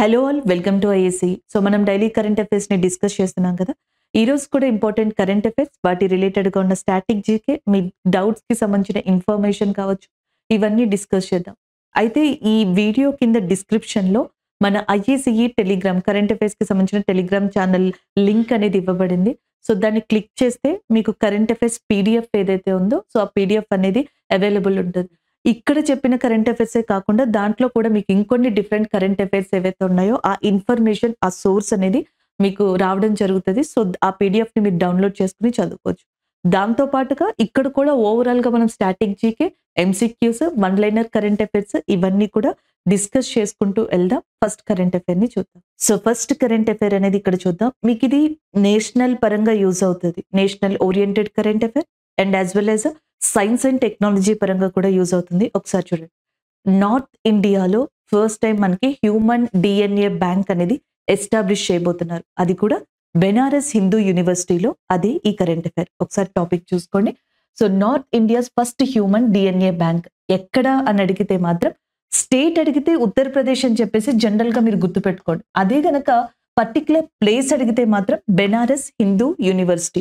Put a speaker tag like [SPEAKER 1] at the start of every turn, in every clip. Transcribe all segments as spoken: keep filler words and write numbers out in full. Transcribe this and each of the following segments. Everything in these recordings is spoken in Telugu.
[SPEAKER 1] Hello all welcome to IAC. So మనం డైలీ కరెంట్ అఫైర్స్ ని డిస్కస్ చేస్తున్నాం కదా. ఈ రోజు కూడా ఇంపార్టెంట్ కరెంట్ అఫైర్స్, వాటి రిలేటెడ్ గా ఉన్న స్టాటిక్ జీకే, మీ డౌట్స్ కి సంబంధించిన ఇన్ఫర్మేషన్ కావచ్చు, ఇవన్నీ డిస్కస్ చేద్దాం. అయితే ఈ వీడియో కింద డిస్క్రిప్షన్ లో మన ఐఏసీఈ టెలిగ్రామ్ కరెంట్ అఫైర్స్ కి సంబంధించిన టెలిగ్రామ్ ఛానల్ లింక్ అనేది ఇవ్వబడింది. సో దాన్ని క్లిక్ చేస్తే మీకు కరెంట్ అఫైర్స్ పీడిఎఫ్ ఏదైతే ఉందో, సో ఆ పీడిఎఫ్ అనేది అవైలబుల్ ఉంటుంది. ఇక్కడ చెప్పిన కరెంట్ అఫైర్సే కాకుండా దాంట్లో కూడా మీకు ఇంకొన్ని డిఫరెంట్ కరెంట్ అఫైర్స్ ఏవైతే ఉన్నాయో ఆ ఇన్ఫర్మేషన్, ఆ సోర్స్ అనేది మీకు రావడం జరుగుతుంది. సో ఆ పీడిఎఫ్ ని మీరు డౌన్లోడ్ చేసుకుని చదువుకోవచ్చు. దాంతో పాటుగా ఇక్కడ కూడా ఓవరాల్ గా మనం static GK, MCQs, one liner current affairs ఇవన్నీ కూడా డిస్కస్ చేసుకుంటూ వెళ్దాం. ఫస్ట్ కరెంట్ అఫైర్ ని చూద్దాం. సో ఫస్ట్ కరెంట్ అఫైర్ అనేది ఇక్కడ చూద్దాం. మీకు ఇది నేషనల్ పరంగా యూజ్ అవుతుంది. National oriented current affair and as well as science and technology పరంగా కూడా యూజ్ అవుతుంది. ఒకసారి చూడండి. నార్త్ ఇండియాలో ఫస్ట్ టైం మనకి హ్యూమన్ డిఎన్ఏ బ్యాంక్ అనేది ఎస్టాబ్లిష్ చేయబోతున్నారు. అది కూడా బెనారస్ హిందూ యూనివర్సిటీలో. అదే ఈ కరెంట్ అఫైర్. ఒకసారి టాపిక్ చూసుకోండి. So north India's first human DNA bank ఎక్కడ అని అడిగితే మాత్రం స్టేట్ అడిగితే ఉత్తరప్రదేశ్ అని చెప్పేసి జనరల్ గా మీరు గుర్తుపెట్టుకోండి. అదే గనక పర్టికులర్ ప్లేస్ అడిగితే మాత్రం బెనారస్ హిందూ యూనివర్సిటీ.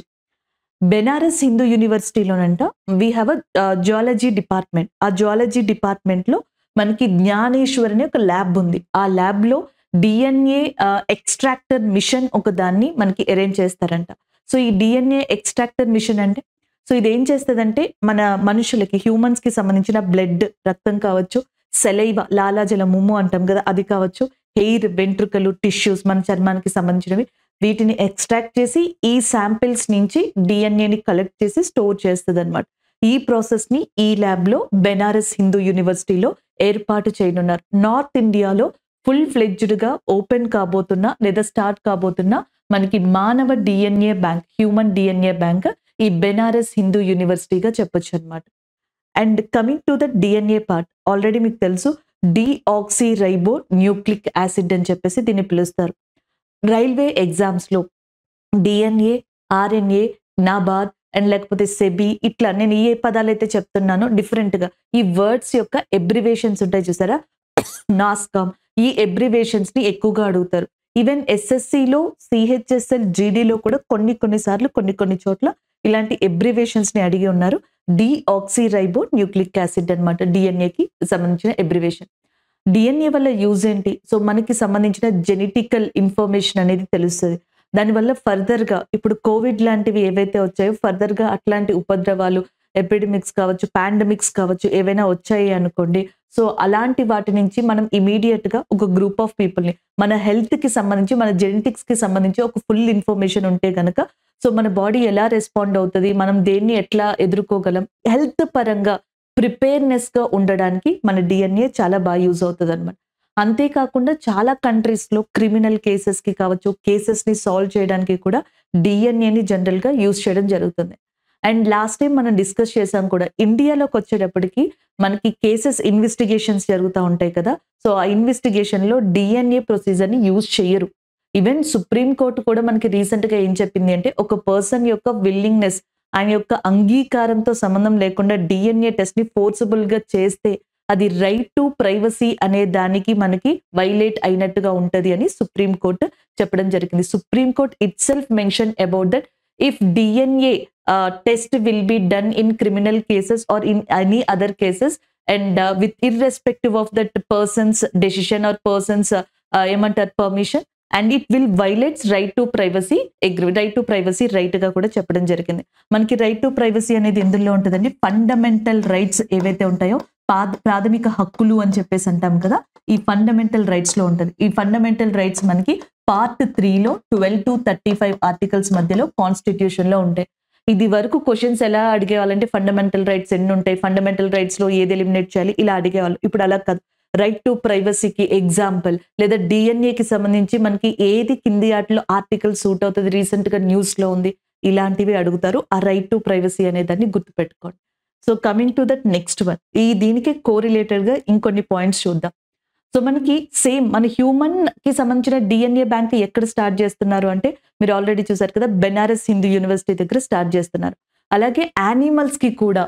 [SPEAKER 1] బెనారస్ హిందూ యూనివర్సిటీలోనంట we have a geology department. ఆ జియాలజీ డిపార్ట్మెంట్ లో మనకి జ్ఞానేశ్వర్ అనే ఒక ల్యాబ్ ఉంది. ఆ ల్యాబ్ లో డిఎన్ఏ ఎక్స్ట్రాక్టర్ మిషన్ ఒక దాన్ని మనకి అరేంజ్ చేస్తారంట. సో ఈ డిఎన్ఏ ఎక్స్ట్రాక్టర్ మిషన్ అంటే, సో ఇది ఏం చేస్తుందంటే మన మనుషులకి, హ్యూమన్స్ కి సంబంధించిన బ్లడ్, రక్తం కావచ్చు, సెలైవ, లాలాజల ముమ్ము అంటాం కదా, అది కావచ్చు, హెయిర్, వెంట్రుకలు, టిష్యూస్, మన చర్మానికి సంబంధించినవి, వీటిని ఎక్స్ట్రాక్ట్ చేసి ఈ శాంపిల్స్ నుంచి డిఎన్ఏని కలెక్ట్ చేసి స్టోర్ చేస్తుంది అనమాట. ఈ ప్రాసెస్ ని ఈ ల్యాబ్ లో బెనారస్ హిందూ యూనివర్సిటీలో ఏర్పాటు చేయనున్నారు. నార్త్ ఇండియాలో ఫుల్ ఫ్లెడ్జ్డ్ గా ఓపెన్ కాబోతున్న లేదా స్టార్ట్ కాబోతున్న మనకి మానవ DNA bank, human DNA bank ఈ బెనారస్ హిందూ యూనివర్సిటీగా చెప్పొచ్చు అనమాట. And coming to the DNA part, already మీకు తెలుసు డిఆక్సీ రైబో న్యూక్లిక్ యాసిడ్ అని చెప్పేసి దీన్ని పిలుస్తారు. రైల్వే ఎగ్జామ్స్ లో డిఎన్ఏ, ఆర్ఎన్ఏ, నాబార్డ్ అండ్ లేకపోతే సెబి, ఇట్లా నేను ఏ పదాలు అయితే చెప్తున్నానో డిఫరెంట్ గా ఈ వర్డ్స్ యొక్క ఎబ్రివేషన్స్ ఉంటాయి చూసారా, నాస్కామ్, ఈ ఎబ్రివేషన్స్ ని ఎక్కువగా అడుగుతారు. ఈవెన్ ఎస్ఎస్సిలో, సిహెచ్ఎస్ఎల్, జీడీలో కూడా కొన్ని కొన్ని సార్లు కొన్ని కొన్ని చోట్ల ఇలాంటి ఎబ్రివేషన్స్ ని అడిగి ఉన్నారు. డిఆక్సీ రైబో న్యూక్లిక్ యాసిడ్ అనమాట డిఎన్ఏకి సంబంధించిన ఎబ్రివేషన్. డిఎన్ఏ వల్ల యూజ్ ఏంటి? సో మనకి సంబంధించిన జెనెటికల్ ఇన్ఫర్మేషన్ అనేది తెలుస్తుంది. దానివల్ల ఫర్దర్ గా ఇప్పుడు కోవిడ్ లాంటివి ఏవైతే వచ్చాయో, ఫర్దర్ గా అట్లాంటి ఉపద్రవాలు, ఎపిడమిక్స్ కావచ్చు, పాండమిక్స్ కావచ్చు, ఏవైనా వచ్చాయి అనుకోండి, సో అలాంటి వాటి నుంచి మనం ఇమీడియట్ గా ఒక గ్రూప్ ఆఫ్ పీపుల్ ని, మన హెల్త్ కి సంబంధించి, మన జెనెటిక్స్ కి సంబంధించి ఒక ఫుల్ ఇన్ఫర్మేషన్ ఉంటే గనక, సో మన బాడీ ఎలా రెస్పాండ్ అవుతుంది, మనం దేన్ని ఎట్లా ఎదుర్కోగలం, హెల్త్ పరంగా ప్రిపేర్నెస్ గా ఉండడానికి మన డిఎన్ఏ చాలా బాగా యూజ్ అవుతుంది అనమాట. అంతేకాకుండా చాలా కంట్రీస్ లో క్రిమినల్ కేసెస్ కి కావచ్చు, కేసెస్ ని సాల్వ్ చేయడానికి కూడా డిఎన్ఏని జనరల్ గా యూజ్ చేయడం జరుగుతుంది. అండ్ లాస్ట్ టైం మనం డిస్కస్ చేసాం కూడా, ఇండియాలోకి వచ్చేటప్పటికి మనకి కేసెస్ ఇన్వెస్టిగేషన్స్ జరుగుతూ ఉంటాయి కదా. సో ఆ ఇన్వెస్టిగేషన్ లో డిఎన్ఏ ప్రొసీజర్ ని యూజ్ చేయరు. ఈవెన్ సుప్రీం కోర్టు కూడా మనకి రీసెంట్ గా ఏం చెప్పింది అంటే, ఒక పర్సన్ యొక్క విల్లింగ్నెస్, ఆయన యొక్క అంగీకారంతో సంబంధం లేకుండా డిఎన్ఏ టెస్ట్ ని ఫోర్సబుల్ గా చేస్తే అది రైట్ టు ప్రైవసీ అనే దానికి మనకి వైలేట్ అయినట్టుగా ఉంటది అని సుప్రీం కోర్టు చెప్పడం జరిగింది. Supreme court itself mention about that if DNA test will be done in criminal cases or in any other cases and with irrespective of that persons decision or persons ఏమంటారు permission, and it will violates right to privacy agree right to privacy right గా కూడా చెప్పడం జరిగింది. మనకి రైట్ టు ప్రైవసీ అనేది ఎందులో ఉంటుందండి, ఫండమెంటల్ రైట్స్ ఏవైతే ఉంటాయో, ప్రాథమిక హక్కులు అని చెప్పేసి అంటాం కదా, ఈ ఫండమెంటల్ రైట్స్ లో ఉంటుంది. ఈ ఫండమెంటల్ రైట్స్ మనకి పార్ట్ త్రీలో twelve to thirty five articles మధ్యలో కాన్స్టిట్యూషన్ లో ఉంటాయి. ఇది వరకు క్వశ్చన్స్ ఎలా అడిగేవాళ్ళంటే ఫండమెంటల్ రైట్స్ ఎన్ని ఉంటాయి, ఫండమెంటల్ రైట్స్ లో ఏది ఎలిమినేట్ చేయాలి, ఇలా అడిగేవాళ్ళు. ఇప్పుడు అలా కాదు. రైట్ టు ప్రైవసీకి ఎగ్జాంపుల్, లేదా డిఎన్ఏకి సంబంధించి మనకి ఏది కింది వాటిలో ఆర్టికల్ సూట్ అవుతుంది, రీసెంట్ గా న్యూస్ లో ఉంది, ఇలాంటివి అడుగుతారు. ఆ రైట్ టు ప్రైవసీ అనే దాన్ని గుర్తుపెట్టుకోండి. So coming to that next one, ఈ దీనికి కోరిలేటెడ్ గా ఇంకొన్ని పాయింట్స్ చూద్దాం. సో మనకి సేమ్ మన హ్యూమన్ కి సంబంధించిన డిఎన్ఏ బ్యాంక్ ఎక్కడ స్టార్ట్ చేస్తున్నారు అంటే, మీరు ఆల్రెడీ చూసారు కదా, బెనారస్ హిందూ యూనివర్సిటీ దగ్గర స్టార్ట్ చేస్తున్నారు. అలాగే యానిమల్స్ కి కూడా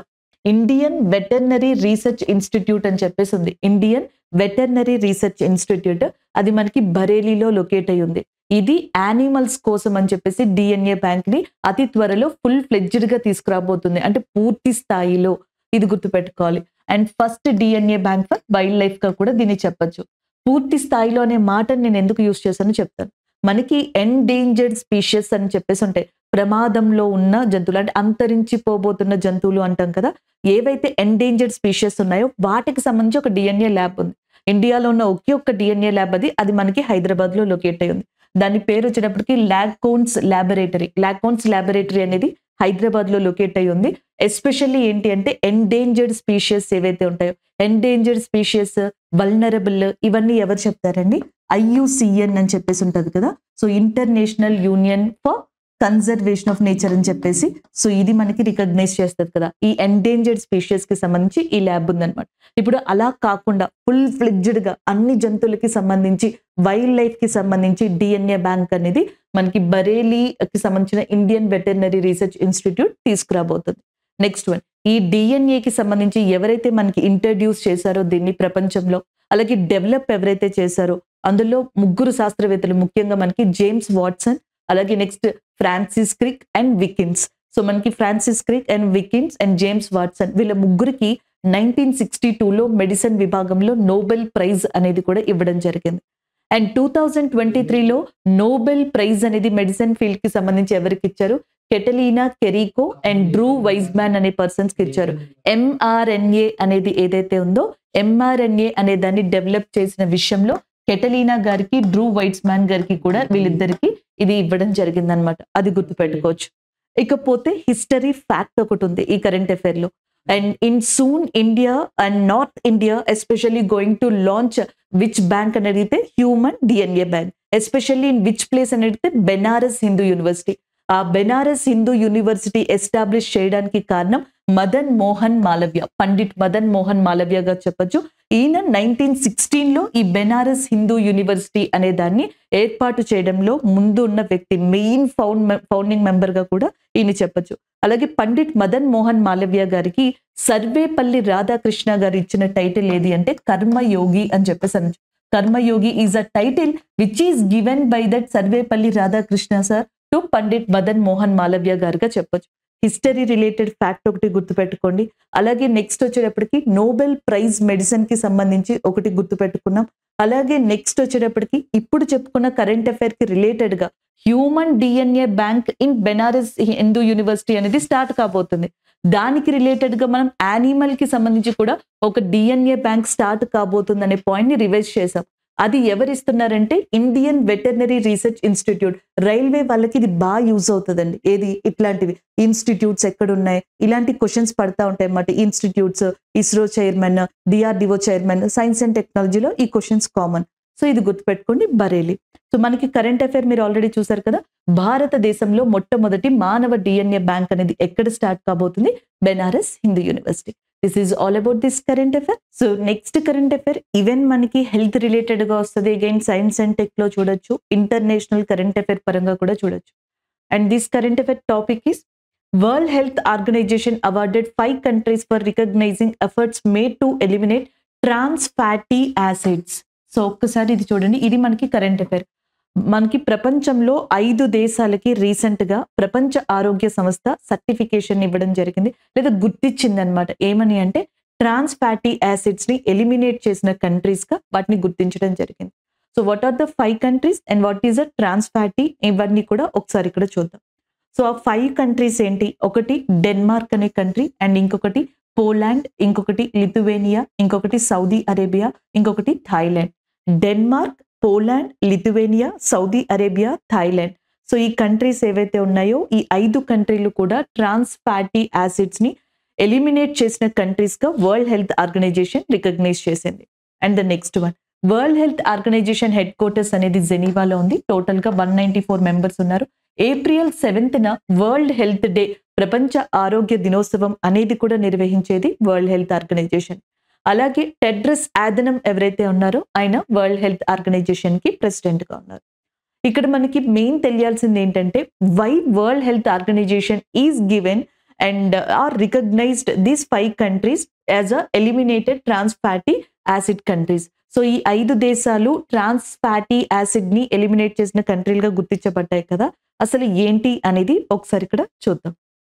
[SPEAKER 1] ఇండియన్ వెటర్నరీ రీసెర్చ్ ఇన్స్టిట్యూట్ అని చెప్పేసి ఉంది. ఇండియన్ వెటర్నరీ రీసెర్చ్ ఇన్స్టిట్యూట్, అది మనకి బరేలీలో లొకేట్ అయి ఉంది. ఇది యానిమల్స్ కోసం అని చెప్పేసి డిఎన్ఏ బ్యాంక్ ని అతి త్వరలో ఫుల్ ఫ్లెడ్జ్డ్ గా తీసుకురాబోతుంది, అంటే పూర్తి స్థాయిలో. ఇది గుర్తుపెట్టుకోవాలి. And first DNA bank for wild life గా కూడా దీన్ని చెప్పొచ్చు. పూర్తి స్థాయిలో అనే మాటను నేను ఎందుకు యూజ్ చేశానో చెప్తాను. మనకి ఎండేంజర్డ్ స్పీషియస్ అని చెప్పేసి ఉంటాయి, ప్రమాదంలో ఉన్న జంతువులు, అంటే అంతరించిపోబోతున్న జంతువులు అంటాం కదా. ఏవైతే ఎండేంజర్డ్ స్పీషియస్ ఉన్నాయో వాటికి సంబంధించి ఒక డిఎన్ఏ ల్యాబ్ ఉంది. ఇండియాలో ఉన్న ఒకే ఒక్క డిఎన్ఏ ల్యాబ్ అది అది మనకి హైదరాబాద్ లో లొకేట్ అయి ఉంది. దాని పేరు వచ్చేటప్పటికి లాకోన్స్ ల్యాబొరేటరీ. లాకోన్స్ ల్యాబొరేటరీ అనేది హైదరాబాద్ లో లొకేట్ అయి ఉంది. ఎస్పెషల్లీ ఏంటి అంటే ఎండేంజర్డ్ స్పీషియస్ ఏవైతే ఉంటాయో, ఎండేంజర్డ్ స్పీషియస్, వల్నరబుల్, ఇవన్నీ ఎవరు చెప్తారండి? ఐయుసిఎన్ అని చెప్పేసి ఉంటది కదా. So international union for conservation of nature అని చెప్పేసి, సో ఇది మనకి రికగ్నైజ్ చేస్తుంది కదా. ఈ ఎండేంజర్డ్ స్పీషియస్ కి సంబంధించి ఈ ల్యాబ్ ఉందన్నమాట. ఇప్పుడు అలా కాకుండా ఫుల్ ఫ్లెడ్జ్డ్ గా అన్ని జంతువులకి సంబంధించి, వైల్డ్ లైఫ్ కి సంబంధించి డిఎన్ఏ బ్యాంక్ అనేది మనకి బరేలీకి సంబంధించిన ఇండియన్ వెటర్నరీ రీసెర్చ్ ఇన్స్టిట్యూట్ తీసుకురాబోతుంది. నెక్స్ట్ వన్, ఈ డిఎన్ఏకి సంబంధించి ఎవరైతే మనకి ఇంట్రడ్యూస్ చేశారో దీన్ని ప్రపంచంలో, అలాగే డెవలప్ ఎవరైతే చేశారో అందులో ముగ్గురు శాస్త్రవేత్తలు, ముఖ్యంగా మనకి జేమ్స్ వాట్సన్, అలాగే next Francis Crick and Wilkins. So మనకి Francis Crick and Wilkins and James Watson, వీళ్ళ ముగ్గురికి నైన్టీన్ సిక్స్టీ టూలో మెడిసిన్ విభాగంలో నోబెల్ ప్రైజ్ అనేది కూడా ఇవ్వడం జరిగింది. అండ్ టూ థౌజండ్ ట్వంటీ త్రీలో నోబెల్ ప్రైజ్ అనేది మెడిసిన్ ఫీల్డ్ కి సంబంధించి ఎవరికి ఇచ్చారు? కెటలీనా కెరీకో అండ్ డ్రూ వైజ్మ్యాన్ అనే పర్సన్స్ కి ఇచ్చారు. ఎంఆర్ఎన్ఏ అనేది ఏదైతే ఉందో, ఎంఆర్ఎన్ఏ అనే దాన్ని డెవలప్ చేసిన విషయంలో కెటలీనా గారికి, డ్రూ వైజ్మ్యాన్ గారికి కూడా వీళ్ళిద్దరికి ఇది ఇవ్వడం జరిగిందనమాట. అది గుర్తుపెట్టుకోవచ్చు. ఇకపోతే హిస్టరీ ఫ్యాక్ట్ ఒకటి ఉంది ఈ కరెంట్ అఫైర్ లో. And in soon India and north India especially going to launch which bank అని అడిగితే human DNA bank. Especially in which place అని అడిగితే బెనారస్ హిందూ యూనివర్సిటీ. ఆ బెనారస్ హిందూ యూనివర్సిటీ ఎస్టాబ్లిష్ చేయడానికి కారణం మదన్ మోహన్ మాలవ్య, పండిట్ మదన్ మోహన్ మాలవ్య గా చెప్పొచ్చు. ఈయన నైన్టీన్ సిక్స్టీన్ లో ఈ బెనారస్ హిందూ యూనివర్సిటీ అనే దాన్ని ఏర్పాటు చేయడంలో ముందు ఉన్న వ్యక్తి, మెయిన్ ఫౌండ్ ఫౌండింగ్ మెంబర్ గా కూడా ఈయన చెప్పొచ్చు. అలాగే పండిట్ మదన్ మోహన్ మాలవ్య గారికి సర్వేపల్లి రాధాకృష్ణ గారు ఇచ్చిన టైటిల్ ఏది అంటే కర్మయోగి అని చెప్పేసి అనొచ్చు. Karmayogi is a title which is given by that Sarvepalli Radhakrishna sir to Pandit Madan Mohan Malaviya గారుగా చెప్పొచ్చు. హిస్టరీ రిలేటెడ్ ఫ్యాక్ట్ ఒకటి గుర్తుపెట్టుకోండి. అలాగే నెక్స్ట్ వచ్చేటప్పటికి నోబెల్ ప్రైజ్ మెడిసిన్ కి సంబంధించి ఒకటి గుర్తుపెట్టుకున్నాం. అలాగే నెక్స్ట్ వచ్చేటప్పటికి ఇప్పుడు చెప్పుకున్న కరెంట్ అఫైర్ కి రిలేటెడ్ గా human DNA bank in Banaras Hindu university అనేది స్టార్ట్ కాబోతుంది. దానికి రిలేటెడ్ గా మనం యానిమల్ కి సంబంధించి కూడా ఒక డిఎన్ఏ బ్యాంక్ స్టార్ట్ కాబోతుంది అనే పాయింట్ ని రివైజ్ చేసాం. అది ఎవరిస్తున్నారంటే Indian veterinary research institute. Railway వాళ్ళకి ఇది బాగా యూజ్ అవుతుందండి. ఏది ఇట్లాంటివి ఇన్స్టిట్యూట్స్ ఎక్కడ ఉన్నాయి, ఇలాంటి క్వశ్చన్స్ పడతా ఉంటాయి అన్నమాట. Institutes, ISRO chairman, DRDO chairman, science and టెక్నాలజీలో ఈ క్వశ్చన్స్ కామన్. సో ఇది గుర్తుపెట్టుకోండి, బరేలీ. సో మనకి కరెంట్ అఫైర్ మీరు ఆల్రెడీ చూసారు కదా. భారతదేశంలో మొట్టమొదటి మానవ డిఎన్ఏ బ్యాంక్ అనేది ఎక్కడ స్టార్ట్ కాబోతుంది? Banaras Hindu university. This is all about this current affair. So next current affair even మనకి హెల్త్ రిలేటెడ్ గా వస్తుంది. అగైన్ సైన్స్ అండ్ టెక్ లో చూడొచ్చు, ఇంటర్నేషనల్ కరెంట్ అఫైర్ పరంగా కూడా చూడొచ్చు. And this current affair topic is World Health Organization awarded five countries for recognizing efforts made to eliminate trans fatty acids. So ఒక్కసారి ఇది చూడండి, ఇది మనకి కరెంట్ అఫైర్. మనకి ప్రపంచంలో ఐదు దేశాలకి రీసెంట్ గా ప్రపంచ ఆరోగ్య సంస్థ సర్టిఫికేషన్ ఇవ్వడం జరిగింది, లేదా గుర్తించింది అనమాట. ఏమని అంటే ట్రాన్స్ ఫ్యాటీ యాసిడ్స్ ని ఎలిమినేట్ చేసిన కంట్రీస్ గా వాటిని గుర్తించడం జరిగింది. So what are the five countries and what is the trans fatty, ఇవన్నీ కూడా ఒకసారి ఇక్కడ చూద్దాం. సో ఆ ఫైవ్ కంట్రీస్ ఏంటి? ఒకటి డెన్మార్క్ అనే కంట్రీ, అండ్ ఇంకొకటి పోలాండ్, ఇంకొకటి లిథువేనియా, ఇంకొకటి సౌదీ అరేబియా, ఇంకొకటి Thailand. Denmark, Poland, Lithuania, Saudi Arabia, Thailand. So ఈ కంట్రీస్ ఏవైతే ఉన్నాయో ఈ ఐదు కంట్రీలు కూడా ట్రాన్స్ ఫ్యాటీ యాసిడ్స్ ని ఎలిమినేట్ చేసిన కంట్రీస్ గా వరల్డ్ హెల్త్ ఆర్గనైజేషన్ రికగ్నైజ్ చేసింది. And the next one, World Health Organization head quarters అనేది జెనీవాలో ఉంది. టోటల్ గా వన్ నైన్టీ ఫోర్ మెంబర్స్ ఉన్నారు. ఏప్రిల్ సెవెంత్ న వరల్డ్ హెల్త్ డే, ప్రపంచ ఆరోగ్య దినోత్సవం అనేది కూడా నిర్వహించేది వరల్డ్ హెల్త్ ఆర్గనైజేషన్. అలాగే టెడ్రస్ ఆథనమ్ ఎవరైతే ఉన్నారో ఆయన వరల్డ్ హెల్త్ ఆర్గనైజేషన్ కి ప్రెసిడెంట్ గా ఉన్నారు. ఇక్కడ మనకి మెయిన్ తెలియాల్సింది ఏంటంటే why World Health Organization is given and are recognized these five countries as a eliminated trans fatty acid countries. So ఈ ఐదు దేశాలు ట్రాన్స్ ఫ్యాటీ యాసిడ్ ని ఎలిమినేట్ చేసిన కంట్రీలుగా గుర్తించబడ్డాయి కదా. అసలు ఏంటి అనేది ఒకసారి ఇక్కడ చూద్దాం.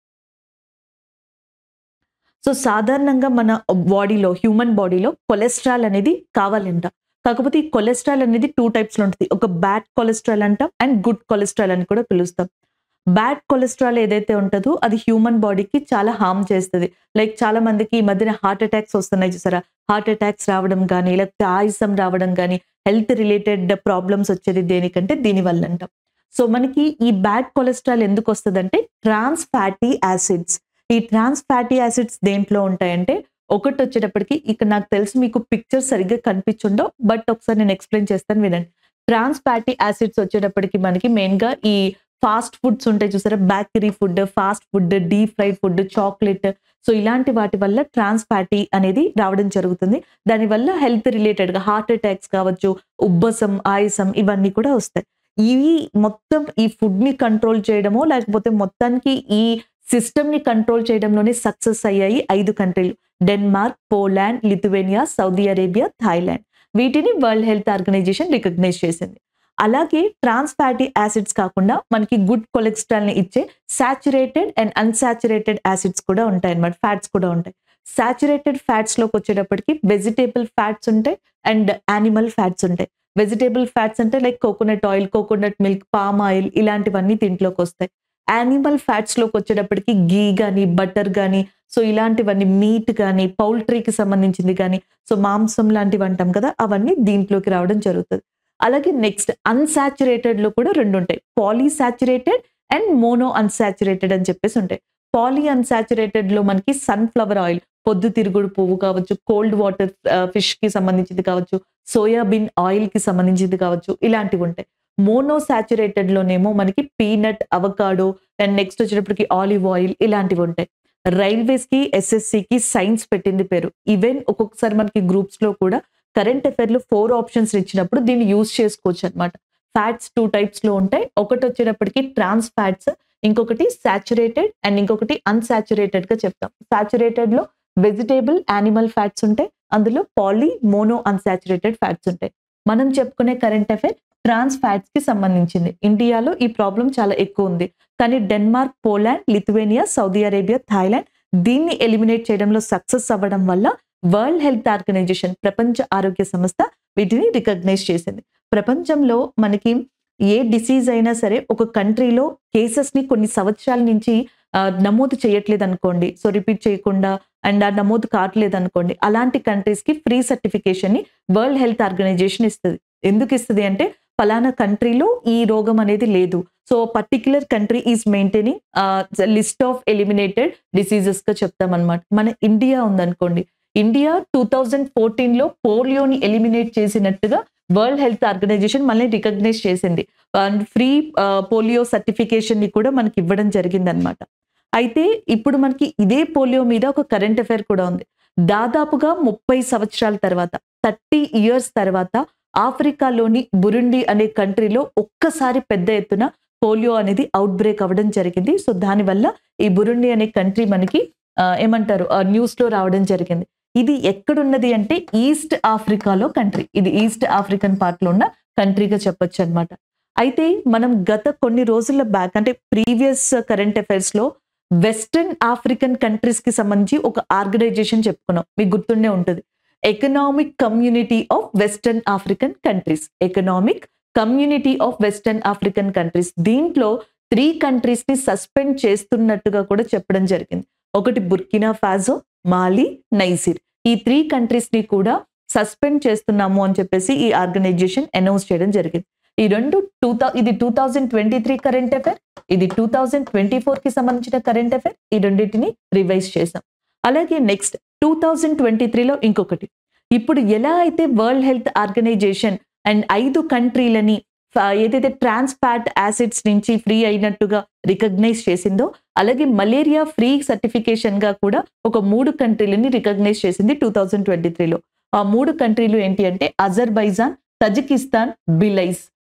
[SPEAKER 1] సో సాధారణంగా మన బాడీలో హ్యూమన్ బాడీలో కొలెస్ట్రాల్ అనేది కావాలంట. కాకపోతే ఈ కొలెస్ట్రాల్ అనేది టూ టైప్స్ లో ఉంటుంది. ఒక బ్యాడ్ కొలెస్ట్రాల్ అంటాం అండ్ గుడ్ కొలెస్ట్రాల్ అని కూడా పిలుస్తాం. బ్యాడ్ కొలెస్ట్రాల్ ఏదైతే ఉంటుందో అది హ్యూమన్ బాడీకి చాలా హార్మ్ చేస్తుంది. లైక్ చాలా మందికి ఈ మధ్యన హార్ట్ అటాక్స్ వస్తున్నాయి చూసారా. హార్ట్ అటాక్స్ రావడం కానీ లేకపోతే ఆయుసం రావడం కానీ హెల్త్ రిలేటెడ్ ప్రాబ్లమ్స్ వచ్చేది దేనికంటే దీని వల్ల అంటాం. సో మనకి ఈ బ్యాడ్ కొలెస్ట్రాల్ ఎందుకు వస్తుందంటే ట్రాన్స్ ఫ్యాటీ యాసిడ్స్. ఈ ట్రాన్స్ ఫ్యాటీ యాసిడ్స్ దేంట్లో ఉంటాయంటే ఒకటి వచ్చేటప్పటికి ఇక్కడ నాకు తెలిసి మీకు పిక్చర్ సరిగ్గా కనిపించుండో, బట్ ఒకసారి నేను ఎక్స్ప్లెయిన్ చేస్తాను వినండి. ట్రాన్స్ ఫ్యాటీ యాసిడ్స్ వచ్చేటప్పటికి మనకి మెయిన్ గా ఈ ఫాస్ట్ ఫుడ్స్ ఉంటాయి చూసారా, bakery food, fast food, deep fried food, chocolate, so ఇలాంటి వాటి వల్ల ట్రాన్స్ ఫ్యాటీ అనేది రావడం జరుగుతుంది. దానివల్ల హెల్త్ రిలేటెడ్ గా హార్ట్ అటాక్స్ కావచ్చు, ఉబ్బసం, ఆయాసం ఇవన్నీ కూడా వస్తాయి. ఇవి మొత్తం ఈ ఫుడ్ ని కంట్రోల్ చేయడమో లేకపోతే మొత్తానికి ఈ సిస్టమ్ ని కంట్రోల్ చేయడంలోనే సక్సెస్ అయ్యాయి ఐదు కంట్రీలు: Denmark, Poland, Lithuania, Saudi Arabia, Thailand. వీటిని వరల్డ్ హెల్త్ ఆర్గనైజేషన్ రికగ్నైజ్ చేసింది. అలాగే ట్రాన్స్ ఫ్యాటీ యాసిడ్స్ కాకుండా మనకి గుడ్ కొలెస్ట్రాల్ ని ఇచ్చే సాచురేటెడ్ అండ్ అన్సాచురేటెడ్ యాసిడ్స్ కూడా ఉంటాయి అన్నమాట, ఫ్యాట్స్ కూడా ఉంటాయి. సాచురేటెడ్ ఫ్యాట్స్ లోకి వచ్చేటప్పటికి వెజిటేబుల్ ఫ్యాట్స్ ఉంటాయి అండ్ యానిమల్ ఫ్యాట్స్ ఉంటాయి. వెజిటేబుల్ ఫ్యాట్స్ అంటే like coconut oil, coconut milk, palm oil ఇలాంటివన్నీ దీంట్లోకి వస్తాయి. యానిమల్ ఫ్యాట్స్ లోకి వచ్చేటప్పటికి గీ కానీ, బటర్ కానీ, సో ఇలాంటివన్నీ మీట్ కానీ, పౌల్ట్రీకి సంబంధించింది కానీ, సో మాంసం లాంటివి అంటాం కదా, అవన్నీ దీంట్లోకి రావడం జరుగుతుంది. అలాగే నెక్స్ట్ అన్సాచురేటెడ్ లో కూడా రెండు ఉంటాయి: పాలీసాచురేటెడ్ అండ్ మోనో అన్సాచురేటెడ్ అని చెప్పేసి ఉంటాయి. పాలీ అన్సాచురేటెడ్ లో మనకి సన్ఫ్లవర్ ఆయిల్, పొద్దుతిరుగుడు పువ్వు కావచ్చు, కోల్డ్ వాటర్ ఫిష్ కి సంబంధించింది కావచ్చు, సోయాబీన్ ఆయిల్ కి సంబంధించింది కావచ్చు, ఇలాంటివి ఉంటాయి. మోనో సాచురేటెడ్ లోనేమో మనకి పీనట్, అవకాడో అండ్ నెక్స్ట్ వచ్చేటప్పటికి ఆలివ్ ఆయిల్ ఇలాంటివి ఉంటాయి. రైల్వేస్ కి, ఎస్ఎస్సి కి సైన్స్ పెట్టింది పేరు. ఈవెన్ ఒక్కొక్కసారి మనకి గ్రూప్స్ లో కూడా కరెంట్ అఫైర్ లో ఫోర్ ఆప్షన్స్ ఇచ్చినప్పుడు దీన్ని యూజ్ చేసుకోవచ్చు అనమాట. ఫ్యాట్స్ టూ టైప్స్ లో ఉంటాయి. ఒకటి వచ్చేటప్పటికి ట్రాన్స్ ఫ్యాట్స్, ఇంకొకటి సాచురేటెడ్ అండ్ ఇంకొకటి అన్సాచురేటెడ్ గా చెప్తాం. సాచురేటెడ్ లో వెజిటేబుల్, యానిమల్ ఫ్యాట్స్ ఉంటాయి. అందులో పాలీ, మోనో అన్సాచురేటెడ్ ఫ్యాట్స్ ఉంటాయి. మనం చెప్పుకునే కరెంట్ అఫైర్ ట్రాన్స్ ఫ్యాట్స్ కి సంబంధించింది. ఇండియాలో ఈ ప్రాబ్లం చాలా ఎక్కువ ఉంది, కానీ Denmark, Poland, Lithuania, Saudi Arabia, Thailand దీన్ని ఎలిమినేట్ చేయడంలో సక్సెస్ అవ్వడం వల్ల వరల్డ్ హెల్త్ ఆర్గనైజేషన్, ప్రపంచ ఆరోగ్య సంస్థ వీటిని రికగ్నైజ్ చేసింది. ప్రపంచంలో మనకి ఏ డిసీజ్ అయినా సరే ఒక కంట్రీలో కేసెస్ ని కొన్ని సంవత్సరాల నుంచి నమోదు చేయట్లేదు అనుకోండి, సో రిపీట్ చేయకుండా అండ్ ఆ నమోదు కావట్లేదు అనుకోండి, అలాంటి కంట్రీస్ కి ఫ్రీ సర్టిఫికేషన్ ని వరల్డ్ హెల్త్ ఆర్గనైజేషన్ ఇస్తుంది. ఎందుకు ఇస్తుంది అంటే ఫలానా కంట్రీలో ఈ రోగం అనేది లేదు, so particular country is maintaining list of eliminated diseases గా చెప్తాం అనమాట. మన ఇండియా ఉందనుకోండి, ఇండియా టూ థౌజండ్ ఫోర్టీన్ లో పోలియోని ఎలిమినేట్ చేసినట్టుగా వరల్డ్ హెల్త్ ఆర్గనైజేషన్ మనల్ని రికగ్నైజ్ చేసింది. ఫ్రీ పోలియో సర్టిఫికేషన్ ని కూడా మనకి ఇవ్వడం జరిగింది అనమాట. అయితే ఇప్పుడు మనకి ఇదే పోలియో మీద ఒక కరెంట్ అఫైర్ కూడా ఉంది. దాదాపుగా ముప్పై సంవత్సరాల తర్వాత, థర్టీ ఇయర్స్ తర్వాత ఆఫ్రికాలోని బురుండి అనే కంట్రీలో ఒక్కసారి పెద్ద ఎత్తున పోలియో అనేది అవుట్ బ్రేక్ అవ్వడం జరిగింది. సో దానివల్ల ఈ బురుండి అనే కంట్రీ మనకి ఏమంటారు న్యూస్ లో రావడం జరిగింది. ఇది ఎక్కడున్నది అంటే ఈస్ట్ ఆఫ్రికాలో కంట్రీ. ఇది ఈస్ట్ ఆఫ్రికన్ పార్ట్ లో ఉన్న కంట్రీగా చెప్పొచ్చు అనమాట. అయితే మనం గత కొన్ని రోజుల బ్యాక్ అంటే ప్రీవియస్ కరెంట్ అఫైర్స్ లో వెస్టర్న్ ఆఫ్రికన్ కంట్రీస్ కి సంబంధించి ఒక ఆర్గనైజేషన్ చెప్పుకున్నాం, మీకు గుర్తుండే ఉంటుంది. Economic community of western African countries, economic community of western African countries. దీంట్లో త్రీ కంట్రీస్ ని సస్పెండ్ చేస్తున్నట్టుగా కూడా చెప్పడం జరిగింది. ఒకటి బుర్కినా ఫాజో, మాలి, నైజీర్. ఈ త్రీ కంట్రీస్ ని కూడా సస్పెండ్ చేస్తున్నాము అని చెప్పేసి ఈ ఆర్గనైజేషన్ అనౌన్స్ చేయడం జరిగింది. ఈ రెండు టూ ఇది two thousand twenty three current affair, ఇది టూ థౌజండ్ ట్వంటీ ఫోర్ కి సంబంధించిన కరెంట్ అఫైర్. ఈ రెండింటిని రివైజ్ చేసాం. అలాగే నెక్స్ట్ టూ థౌజండ్ ట్వంటీ త్రీలో ఇంకొకటి. ఇప్పుడు ఎలా అయితే వరల్డ్ హెల్త్ ఆర్గనైజేషన్ అండ్ ఐదు కంట్రీలని ఏదైతే ట్రాన్స్ ఫ్యాట్ యాసిడ్స్ నుంచి ఫ్రీ అయినట్టుగా రికగ్నైజ్ చేసిందో, అలాగే మలేరియా ఫ్రీ సర్టిఫికేషన్ గా కూడా ఒక మూడు కంట్రీలని రికగ్నైజ్ చేసింది టూ థౌజండ్ ట్వంటీ త్రీలో. ఆ మూడు కంట్రీలు ఏంటి అంటే అజర్బైజాన్, తజికిస్తాన్, బిలైస్.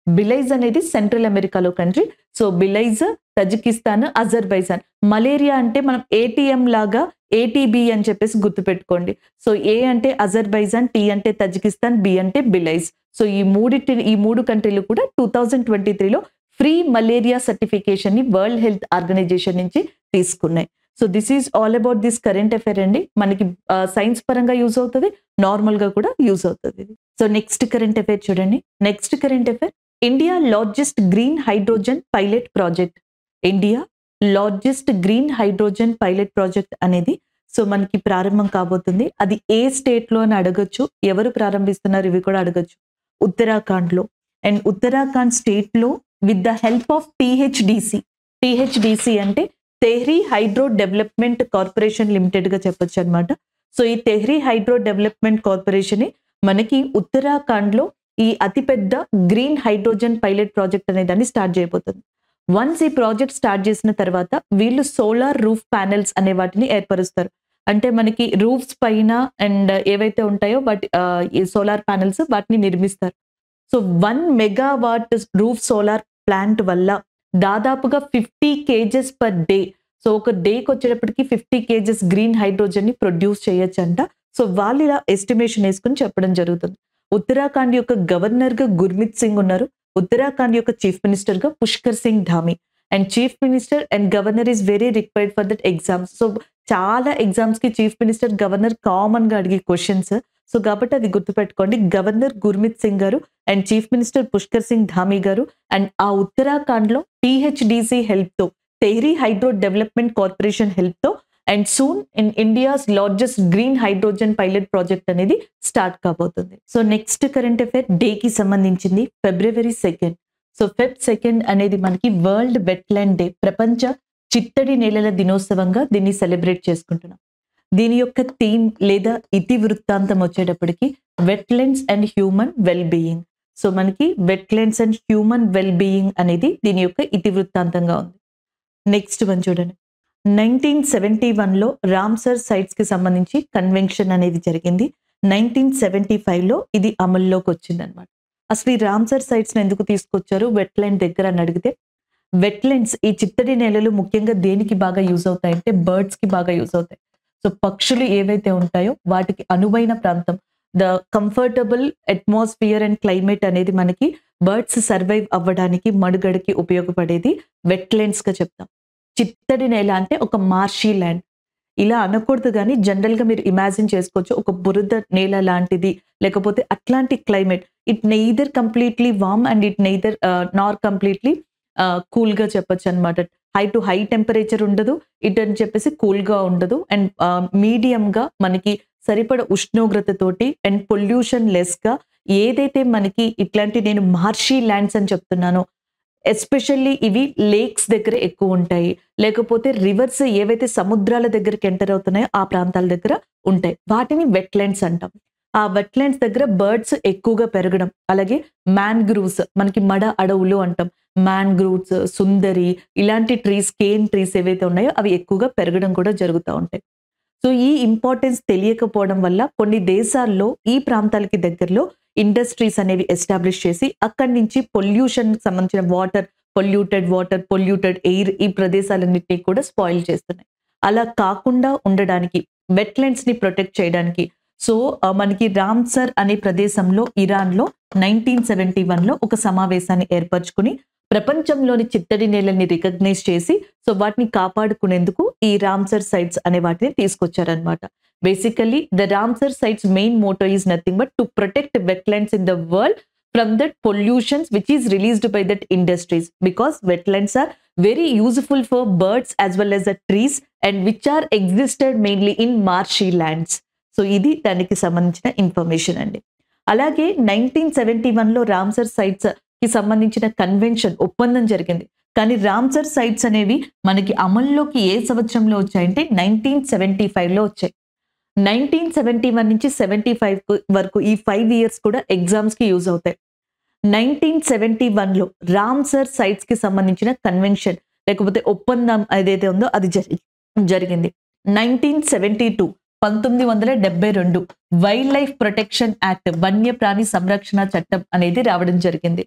[SPEAKER 1] బిలైజ్ అనేది సెంట్రల్ అమెరికాలో country. So Belize, Tajikistan, Azerbaijan. Malaria అంటే మనం ఏటీఎం లాగా ఏటీబీ అని చెప్పేసి గుర్తుపెట్టుకోండి. సో ఏ అంటే అజర్బైజాన్, టీ అంటే తజికిస్తాన్, బి అంటే బిలైజ్. సో ఈ మూడిటి ఈ మూడు కంట్రీలు కూడా టూ థౌజండ్ ట్వంటీ త్రీలో ఫ్రీ మలేరియా సర్టిఫికేషన్ ని వరల్డ్ హెల్త్ ఆర్గనైజేషన్ నుంచి తీసుకున్నాయి. So this is all about this current affair అండి. మనకి సైన్స్ పరంగా యూజ్ అవుతుంది, నార్మల్ గా కూడా యూజ్ అవుతుంది. సో నెక్స్ట్ కరెంట్ అఫైర్ చూడండి. Next current affair, India largest green hydrogen pilot project. India largest green hydrogen pilot project అనేది సో మనకి ప్రారంభం కాబోతుంది. అది ఏ స్టేట్ లో అని అడగొచ్చు, ఎవరు ప్రారంభిస్తున్నారు ఇవి కూడా అడగొచ్చు. ఉత్తరాఖండ్ లో. అండ్ ఉత్తరాఖండ్ స్టేట్ లో with the help of THDC. THDC అంటే Tehri hydro development corporation limited గా చెప్పొచ్చు అనమాట. సో ఈ తెహ్రీ హైడ్రో డెవలప్మెంట్ కార్పొరేషన్ మనకి ఉత్తరాఖండ్ లో ఈ అతిపెద్ద గ్రీన్ హైడ్రోజన్ పైలట్ ప్రాజెక్ట్ అనే దాన్ని స్టార్ట్ చేయబోతుంది. వన్స్ ఈ ప్రాజెక్ట్ స్టార్ట్ చేసిన తర్వాత వీళ్ళు సోలార్ రూఫ్ ప్యానెల్స్ అనే వాటిని ఏర్పరుస్తారు. అంటే మనకి రూఫ్స్ పైన అండ్ ఏవైతే ఉంటాయో వాటి ఈ సోలార్ ప్యానెల్స్ వాటిని నిర్మిస్తారు. So one megawatt roof solar plant వల్ల దాదాపుగా fifty kgs per day. So ఒక డేకి వచ్చేటప్పటికి ఫిఫ్టీ కేజెస్ గ్రీన్ హైడ్రోజన్ ని ప్రొడ్యూస్ చేయొచ్చంట. సో వాళ్ళు ఇలా ఎస్టిమేషన్ వేసుకుని చెప్పడం జరుగుతుంది. ఉత్తరాఖండ్ యొక్క గవర్నర్ గా గుర్మిత్ సింగ్ ఉన్నారు. ఉత్తరాఖండ్ యొక్క చీఫ్ మినిస్టర్ గా Pushkar Singh Dhami. And chief minister and governor is very required for that exams. So చాలా ఎగ్జామ్స్ కి చీఫ్ మినిస్టర్, గవర్నర్ కామన్ గా అడిగే క్వశ్చన్స్. సో కాబట్టి అది గుర్తుపెట్టుకోండి. గవర్నర్ గుర్మిత్ సింగ్ గారు and chief minister Pushkar Singh Dhami గారు. అండ్ ఆ ఉత్తరాఖండ్ లో టిహెచ్డిసి హెల్ప్ తో, Tehri hydro development corporation help తో and soon in India's largest green hydrogen pilot project అనేది స్టార్ట్ కాబోతుంది. So next current affair day కి సంబంధించింది. February second. So Feb second అనేది మనకి వరల్డ్ వెట్లాండ్ డే, ప్రపంచ చిత్తడి నేలల దినోత్సవంగా దీన్ని సెలబ్రేట్ చేసుకుంటున్నాం. దీని యొక్క థీమ్ లేదా ఇతి వృత్తాంతం వచ్చేటప్పటికి wetlands and human well being. So మనకి wetlands and human well being అనేది దీని యొక్క ఇతి వృత్తాంతంగా ఉంది. నెక్స్ట్ వన్ చూడండి. నైన్టీన్ సెవెంటీ వన్ లో రామ్సర్ సైట్స్ కి సంబంధించి కన్వెన్షన్ అనేది జరిగింది. నైన్టీన్ సెవెంటీ ఫైవ్ లో ఇది అమల్లోకి వచ్చింది అనమాట. అసలు ఈ రామ్సర్ సైట్స్ ఎందుకు తీసుకొచ్చారు వెట్లాండ్ దగ్గర అని అడిగితే, వెట్లాండ్స్ ఈ చిత్తడి నేలలు ముఖ్యంగా దేనికి బాగా యూజ్ అవుతాయంటే బర్డ్స్ కి బాగా యూజ్ అవుతాయి. సో పక్షులు ఏవైతే ఉంటాయో వాటికి అనువైన ప్రాంతం, the comfortable atmosphere and climate అనేది మనకి బర్డ్స్ సర్వైవ్ అవ్వడానికి, మనుగడకి ఉపయోగపడేది వెట్లాండ్స్ గా చెప్తాం. చిత్తడి నేల అంటే ఒక మార్షీ ల్యాండ్. ఇలా అనకూడదు కానీ జనరల్ గా మీరు ఇమాజిన్ చేసుకోవచ్చు, ఒక బురద నేల లాంటిది, లేకపోతే అట్లాంటి climate. It neither completely warm and it neither nor completely cool గా చెప్పొచ్చు అనమాట. హై టు హై టెంపరేచర్ ఉండదు, ఇట్ అని చెప్పేసి కూల్ గా ఉండదు. అండ్ మీడియం గా మనకి సరిపడ ఉష్ణోగ్రతతోటి అండ్ పొల్యూషన్ లెస్ గా ఏదైతే మనకి ఇట్లాంటి నేను మార్షీ ల్యాండ్స్ అని చెప్తున్నానో, ఎస్పెషల్లీ ఇవి లేక్స్ దగ్గర ఎక్కువ ఉంటాయి, లేకపోతే రివర్స్ ఏవైతే సముద్రాల దగ్గరికి ఎంటర్ అవుతున్నాయో ఆ ప్రాంతాల దగ్గర ఉంటాయి. వాటిని వెట్లాండ్స్ అంటాం. ఆ వెట్లాండ్స్ దగ్గర బర్డ్స్ ఎక్కువగా పెరగడం, అలాగే మ్యాంగ్రూవ్స్, మనకి మడ అడవులు అంటాం, మ్యాంగ్రూవ్స్, సుందరి, ఇలాంటి ట్రీస్, కేన్ ట్రీస్ ఏవైతే ఉన్నాయో అవి ఎక్కువగా పెరగడం కూడా జరుగుతూ ఉంటాయి. సో ఈ ఇంపార్టెన్స్ తెలియకపోవడం వల్ల కొన్ని దేశాల్లో ఈ ప్రాంతాలకి దగ్గరలో ఇండస్ట్రీస్ అనేవి ఎస్టాబ్లిష్ చేసి అక్కడి నుంచి పొల్యూషన్ సంబంధించిన water, polluted water, polluted air ఈ ప్రదేశాలన్నింటినీ కూడా స్పాయిల్ చేస్తున్నాయి. అలా కాకుండా ఉండడానికి, వెట్లాండ్స్ ని ప్రొటెక్ట్ చేయడానికి సో మనకి రామ్సర్ అనే ప్రదేశంలో ఇరాన్ లో నైన్టీన్ సెవెంటీ వన్ లో ఒక సమావేశాన్ని ఏర్పరచుకుని ప్రపంచంలోని చిత్తడి నేలని రికగ్నైజ్ చేసి సో వాటిని కాపాడుకునేందుకు ఈ రామ్సర్ సైట్స్ అనే వాటిని తీసుకొచ్చారనమాట. Basically the Ramsar sites main motto is nothing but to protect wetlands in the world from that pollutions which is released by that industries, because wetlands are very useful for birds as well as the trees and which are existed mainly in marshy lands. So ఇది దానికి సంబంధించిన ఇన్ఫర్మేషన్ అండి. అలాగే నైన్టీన్ సెవెంటీ వన్ లో రామ్సర్ సైట్స్ కి సంబంధించిన కన్వెన్షన్ ఒప్పందం జరిగింది. కానీ రామ్సర్ సైట్స్ అనేవి మనకి అమల్లోకి ఏ సంవత్సరంలో వచ్చాయంటే నైన్టీన్ సెవెంటీ ఫైవ్ లో వచ్చాయి. నైన్టీన్ సెవెంటీ వన్ నుంచి సెవెంటీ ఫైవ్ వరకు ఈ ఫైవ్ ఇయర్స్ కూడా ఎగ్జామ్స్ కి యూజ్ అవుతాయి. నైన్టీన్ సెవెంటీ వన్ లో రామ్సర్ సైట్స్ కి సంబంధించిన కన్వెన్షన్ లేకపోతే ఒప్పందం ఏదైతే ఉందో అది జరిగింది. నైన్టీన్ సెవెంటీ టూ పంతొమ్మిది వందల డెబ్బై రెండు వైల్డ్ లైఫ్ ప్రొటెక్షన్ యాక్ట్, వన్యప్రాణి సంరక్షణ చట్టం అనేది రావడం జరిగింది.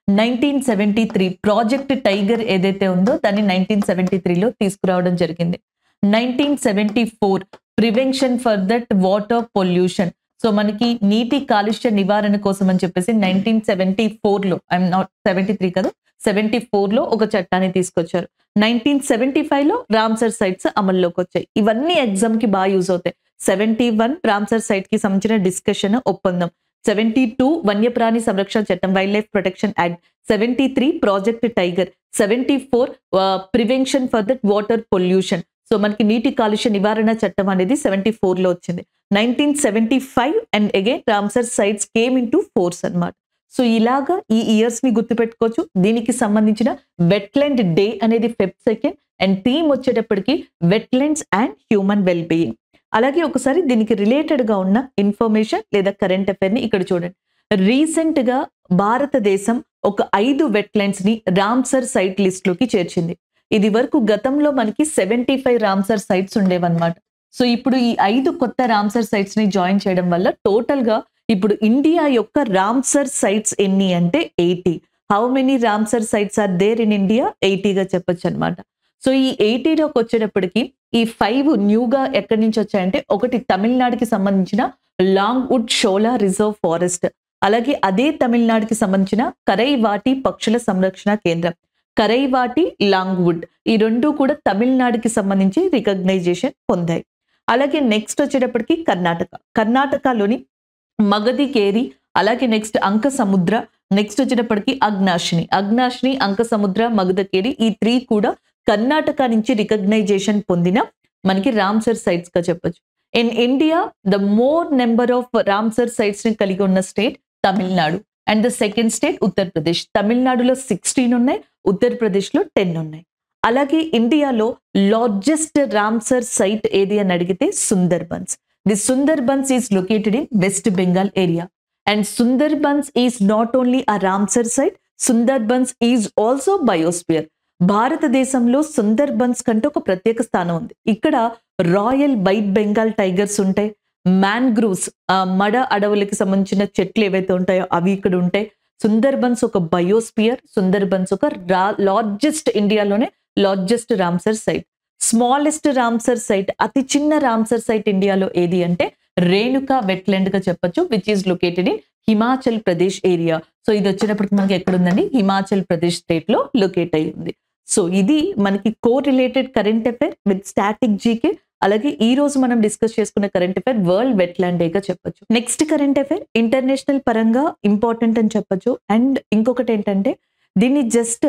[SPEAKER 1] Nineteen seventy three project tiger ఏదైతే ఉందో దాన్ని నైన్టీన్ సెవెంటీ త్రీలో తీసుకురావడం జరిగింది. Nineteen seventy four prevention for that water pollution, so మనకి నీటి కాలుష్య నివారణ కోసం అని చెప్పేసి నైన్టీన్ సెవెంటీ ఫోర్ లో ఐఎమ్ నాట్ సెవెంటీ త్రీ కదా సెవెంటీ ఫోర్ లో ఒక చట్టాన్ని తీసుకొచ్చారు. నైన్టీన్ సెవెంటీ ఫైవ్ లో రామ్సర్ సైట్స్ అమల్లోకి వచ్చాయి. ఇవన్నీ ఎగ్జామ్ కి బాగా యూజ్ అవుతాయి. సెవెంటీ వన్ రామ్సర్ సైట్ కి సంబంధించిన డిస్కషన్ ఒప్పందం, సెవెంటీ టూ వన్యప్రాణి సంరక్షణ చట్టం wildlife protection act, seventy three project tiger, seventy four prevention for that water pollution, so మనకి నీటి కాలుష్య నివారణ చట్టం అనేది సెవెంటీ ఫోర్ లో వచ్చింది. Nineteen seventy five and again Ramsar sites came in to force అనమాట. సో ఇలాగా ఈ ఇయర్స్ ని గుర్తుపెట్టుకోవచ్చు. దీనికి సంబంధించిన వెట్లాండ్ డే అనేది ఫెబ్ సెకండ్ అండ్ థీమ్ వచ్చేటప్పటికి wetlands and human well being. అలాగే ఒకసారి దీనికి రిలేటెడ్ గా ఉన్న ఇన్ఫర్మేషన్ లేదా కరెంట్ అఫైర్ ని ఇక్కడ చూడండి. రీసెంట్ గా భారతదేశం ఒక ఐదు వెట్లాండ్స్ ని రామ్సర్ సైట్ లిస్ట్ లోకి చేర్చింది. ఇది వరకు గతంలో మనకి సెవెంటీ ఫైవ్ రామ్సర్ సైట్స్ ఉండేవన్నమాట. సో ఇప్పుడు ఈ ఐదు కొత్త రామ్సర్ సైట్స్ ని జాయిన్ చేయడం వల్ల టోటల్ గా ఇప్పుడు ఇండియా యొక్క రామ్సర్ సైట్స్ ఎన్ని అంటే eighty. How many Ramsar sites are there in India? ఎయిటీగా చెప్పొచ్చు అనమాట. సో ఈ ఎయిటీలోకి వచ్చేటప్పటికి ఈ ఫైవ్ న్యూగా ఎక్కడి నుంచి వచ్చాయంటే, ఒకటి తమిళనాడుకి సంబంధించిన లాంగ్వుడ్ షోలా రిజర్వ్ ఫారెస్ట్, అలాగే అదే తమిళనాడుకి సంబంధించిన కరైవాటి పక్షుల సంరక్షణ కేంద్రం, కరైవాటి లాంగ్వుడ్, ఈ రెండు కూడా తమిళనాడుకి సంబంధించి రికగ్నైజేషన్ పొందాయి. అలాగే నెక్స్ట్ వచ్చేటప్పటికి కర్ణాటక, కర్ణాటకలోని మగధికేరి, అలాగే నెక్స్ట్ అంక సముద్ర, నెక్స్ట్ వచ్చేటప్పటికి అగ్నాశిని, అగ్నాశిని అంక సముద్ర మగధకేరి, ఈ త్రీ కూడా కర్ణాటక నుంచి రికగ్నైజేషన్ పొందిన మనకి రామ్సర్ సైట్స్ గా చెప్పొచ్చు. In India the more number of Ramsar sites ని కలిగి ఉన్న state Tamil Nadu and the second state Uttar Pradesh. తమిళనాడులో సిక్స్టీన్ ఉన్నాయి, ఉత్తరప్రదేశ్ లో టెన్ ఉన్నాయి. అలాగే ఇండియాలో లార్జెస్ట్ రామ్సర్ సైట్ ఏది అని అడిగితే Sundarbans. The Sundarbans is located in West Bengal area and Sundarbans is not only a Ramsar site, Sundarbans is also biosphere. భారతదేశంలో సుందర్బన్స్ కంటే ఒక ప్రత్యేక స్థానం ఉంది. ఇక్కడ రాయల్ వైట్ బెంగాల్ టైగర్స్ ఉంటాయి, మ్యాంగ్రూవ్స్ మడ అడవులకి సంబంధించిన చెట్లు ఏవైతే ఉంటాయో అవి ఇక్కడ ఉంటాయి. సుందర్బన్స్ ఒక బయోస్పియర్, సుందర్బన్స్ ఒక లార్జెస్ట్, ఇండియాలోనే largest Ramsar site. Smallest Ramsar site, అతి చిన్న రామ్సర్ సైట్ ఇండియాలో ఏది అంటే రేణుకా వెట్లాండ్ గా చెప్పొచ్చు, which is located in Himachal Pradesh area. So ఇది వచ్చేటప్పటికి మనకి ఎక్కడ ఉందండి? హిమాచల్ ప్రదేశ్ స్టేట్ లో లొకేట్ అయి ఉంది. సో ఇది మనకి co related current affair with static GK. అలాగే ఈ రోజు మనం డిస్కస్ చేసుకున్న current affair world wetland day గా చెప్పొచ్చు. నెక్స్ట్ కరెంట్ అఫైర్ ఇంటర్నేషనల్ పరంగా ఇంపార్టెంట్ అని చెప్పొచ్చు. అండ్ ఇంకొకటి ఏంటంటే దీన్ని జస్ట్